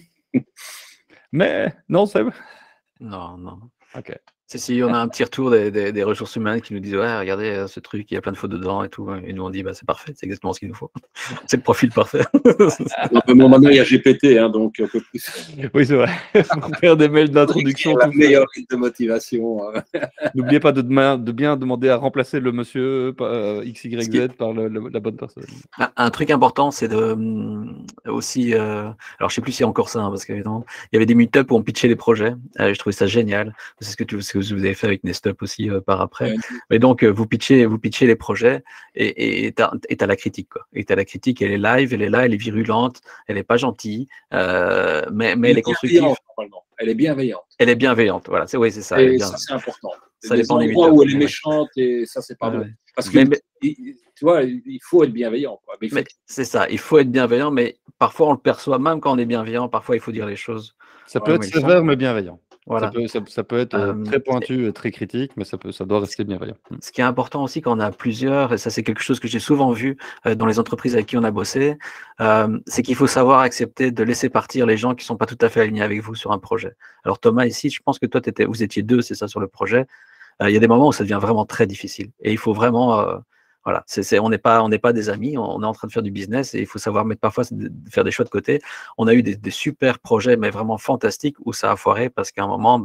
mais non, c'est. Non, non. Ok. Si, on a un petit retour des ressources humaines qui nous disent ouais, regardez ce truc, il y a plein de fautes dedans et tout. Et nous on dit bah c'est parfait, c'est exactement ce qu'il nous faut. C'est le profil parfait. Maintenant il y a GPT, hein, donc un peu plus. Oui, c'est vrai. Pour faire des mails d'introduction. La meilleure ligne de motivation. N'oubliez pas de bien demander à remplacer le monsieur XYZ par la bonne personne. Un truc important, c'est de aussi. Alors je sais plus s'il y a encore ça, hein, parce qu'évidemment, il y avait des meet-up où on pitchait les projets. Je trouvais ça génial. C'est ce que vous avez fait avec Nestup aussi par après. Mais donc vous pitchez les projets et t'as la critique quoi. Et t'as la critique, elle est live, elle est là, elle est virulente, elle est pas gentille, mais elle est constructive. Elle est bienveillante. Elle est bienveillante, voilà. Oui, c'est ça. Et ça c'est important. Ça des dépend des endroits où elle est méchante et ça c'est pas bon. Parce que tu vois, il faut être bienveillant. Quoi. Mais c'est ça, il faut être bienveillant, mais parfois on le perçoit même quand on est bienveillant. Parfois il faut dire les choses. Ça peut être sévère mais bienveillant. Voilà. Ça peut être très pointu et très critique, mais ça doit rester bienveillant. Ce qui est important aussi quand on a plusieurs, et ça c'est quelque chose que j'ai souvent vu dans les entreprises avec qui on a bossé, c'est qu'il faut savoir accepter de laisser partir les gens qui ne sont pas tout à fait alignés avec vous sur un projet. Alors Thomas, ici, je pense que toi, vous étiez 2, c'est ça, sur le projet. Il y a des moments où ça devient vraiment très difficile. Et il faut vraiment... voilà, on n'est pas des amis, on est en train de faire du business et il faut savoir parfois faire des choix de côté. On a eu des super projets, mais vraiment fantastiques, où ça a foiré parce qu'à un moment,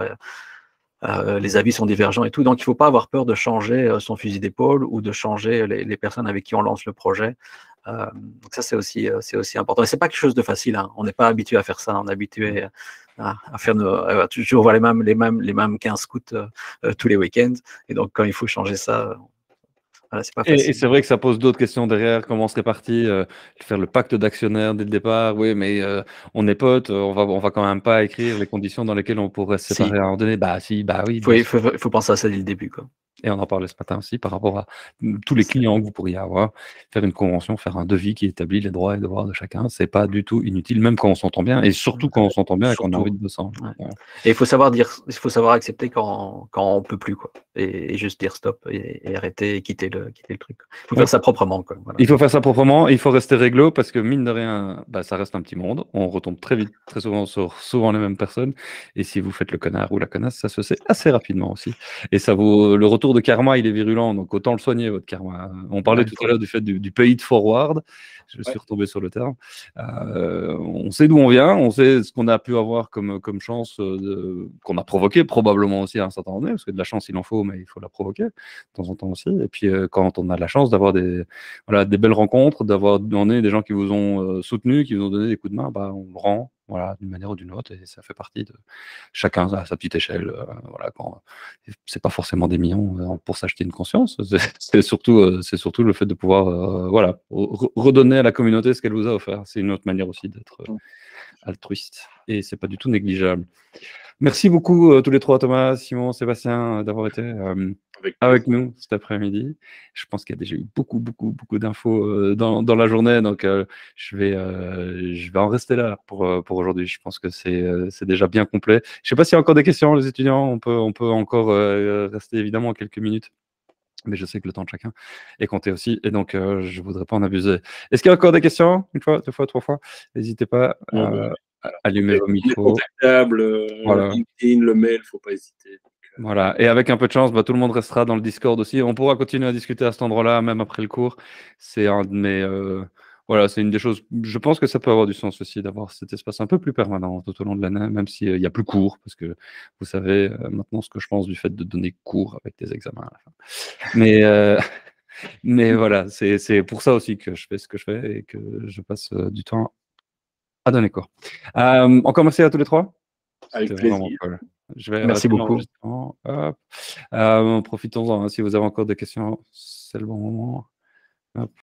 les avis sont divergents et tout. Donc, il ne faut pas avoir peur de changer son fusil d'épaule ou de changer les personnes avec qui on lance le projet. Donc ça, c'est aussi important. Et ce n'est pas quelque chose de facile. Hein. On n'est pas habitué à faire ça. On est habitué à faire toujours voir les mêmes 15 scouts tous les week-ends. Et donc, quand il faut changer ça, c'est pas facile. Et c'est vrai que ça pose d'autres questions derrière. Comment on se répartit, faire le pacte d'actionnaires dès le départ. Oui, mais on est potes, on va quand même pas écrire les conditions dans lesquelles on pourrait se séparer à un moment donné. Bah si, bah oui. Il faut penser à ça dès le début, quoi. Et on en parlait ce matin aussi par rapport à tous les clients que vous pourriez avoir. Faire une convention, faire un devis qui établit les droits et devoirs de chacun, c'est pas du tout inutile, même quand on s'entend bien, et surtout quand on s'entend bien et qu'on a envie de bosser. Ouais. Et il faut savoir accepter quand on peut plus, quoi. Et juste dire stop et arrêter et quitter le truc. Il faut faire ça proprement, quoi. Voilà. Il faut faire ça proprement, il faut rester réglo parce que mine de rien, ça reste un petit monde. On retombe très vite, très souvent sur les mêmes personnes. Et si vous faites le connard ou la connasse, ça se sait assez rapidement aussi. Et ça vaut le retour de karma, il est virulent, donc autant le soigner votre karma. On parlait tout à l'heure du fait du pay it forward. Je suis retombé sur le terme. On sait d'où on vient, on sait ce qu'on a pu avoir comme chance qu'on a provoqué probablement aussi à un certain moment donné, parce que de la chance il en faut, mais il faut la provoquer de temps en temps aussi. Et puis quand on a de la chance d'avoir des belles rencontres, d'avoir donné des gens qui vous ont soutenu, qui vous ont donné des coups de main, on le rend d'une manière ou d'une autre, et ça fait partie de chacun à sa petite échelle. Quand c'est pas forcément des millions pour s'acheter une conscience, c'est surtout le fait de pouvoir redonner à la communauté ce qu'elle vous a offert. C'est une autre manière aussi d'être altruiste, et c'est pas du tout négligeable. Merci beaucoup tous les trois, Thomas, Simon, Sébastien, d'avoir été avec nous cet après-midi. Je pense qu'il y a déjà eu beaucoup d'infos dans la journée, donc je vais en rester là pour aujourd'hui. Je pense que c'est déjà bien complet. Je ne sais pas s'il y a encore des questions, les étudiants. On peut encore rester évidemment quelques minutes, mais je sais que le temps de chacun est compté aussi, et donc je ne voudrais pas en abuser. Est-ce qu'il y a encore des questions? Une fois, deux fois, trois fois? N'hésitez pas à allumer vos micros. Voilà. LinkedIn, le mail, il ne faut pas hésiter. Voilà, et avec un peu de chance, tout le monde restera dans le Discord aussi. On pourra continuer à discuter à cet endroit-là, même après le cours. C'est un de mes... c'est une des choses... Je pense que ça peut avoir du sens aussi d'avoir cet espace un peu plus permanent tout au long de l'année, même s'il y a plus cours, parce que vous savez maintenant ce que je pense du fait de donner cours avec des examens à la fin. Mais voilà, c'est pour ça aussi que je fais ce que je fais et que je passe du temps à donner cours. Encore merci à tous les trois. Avec plaisir. Merci beaucoup. Profitons-en, si vous avez encore des questions, c'est le bon moment. Hop.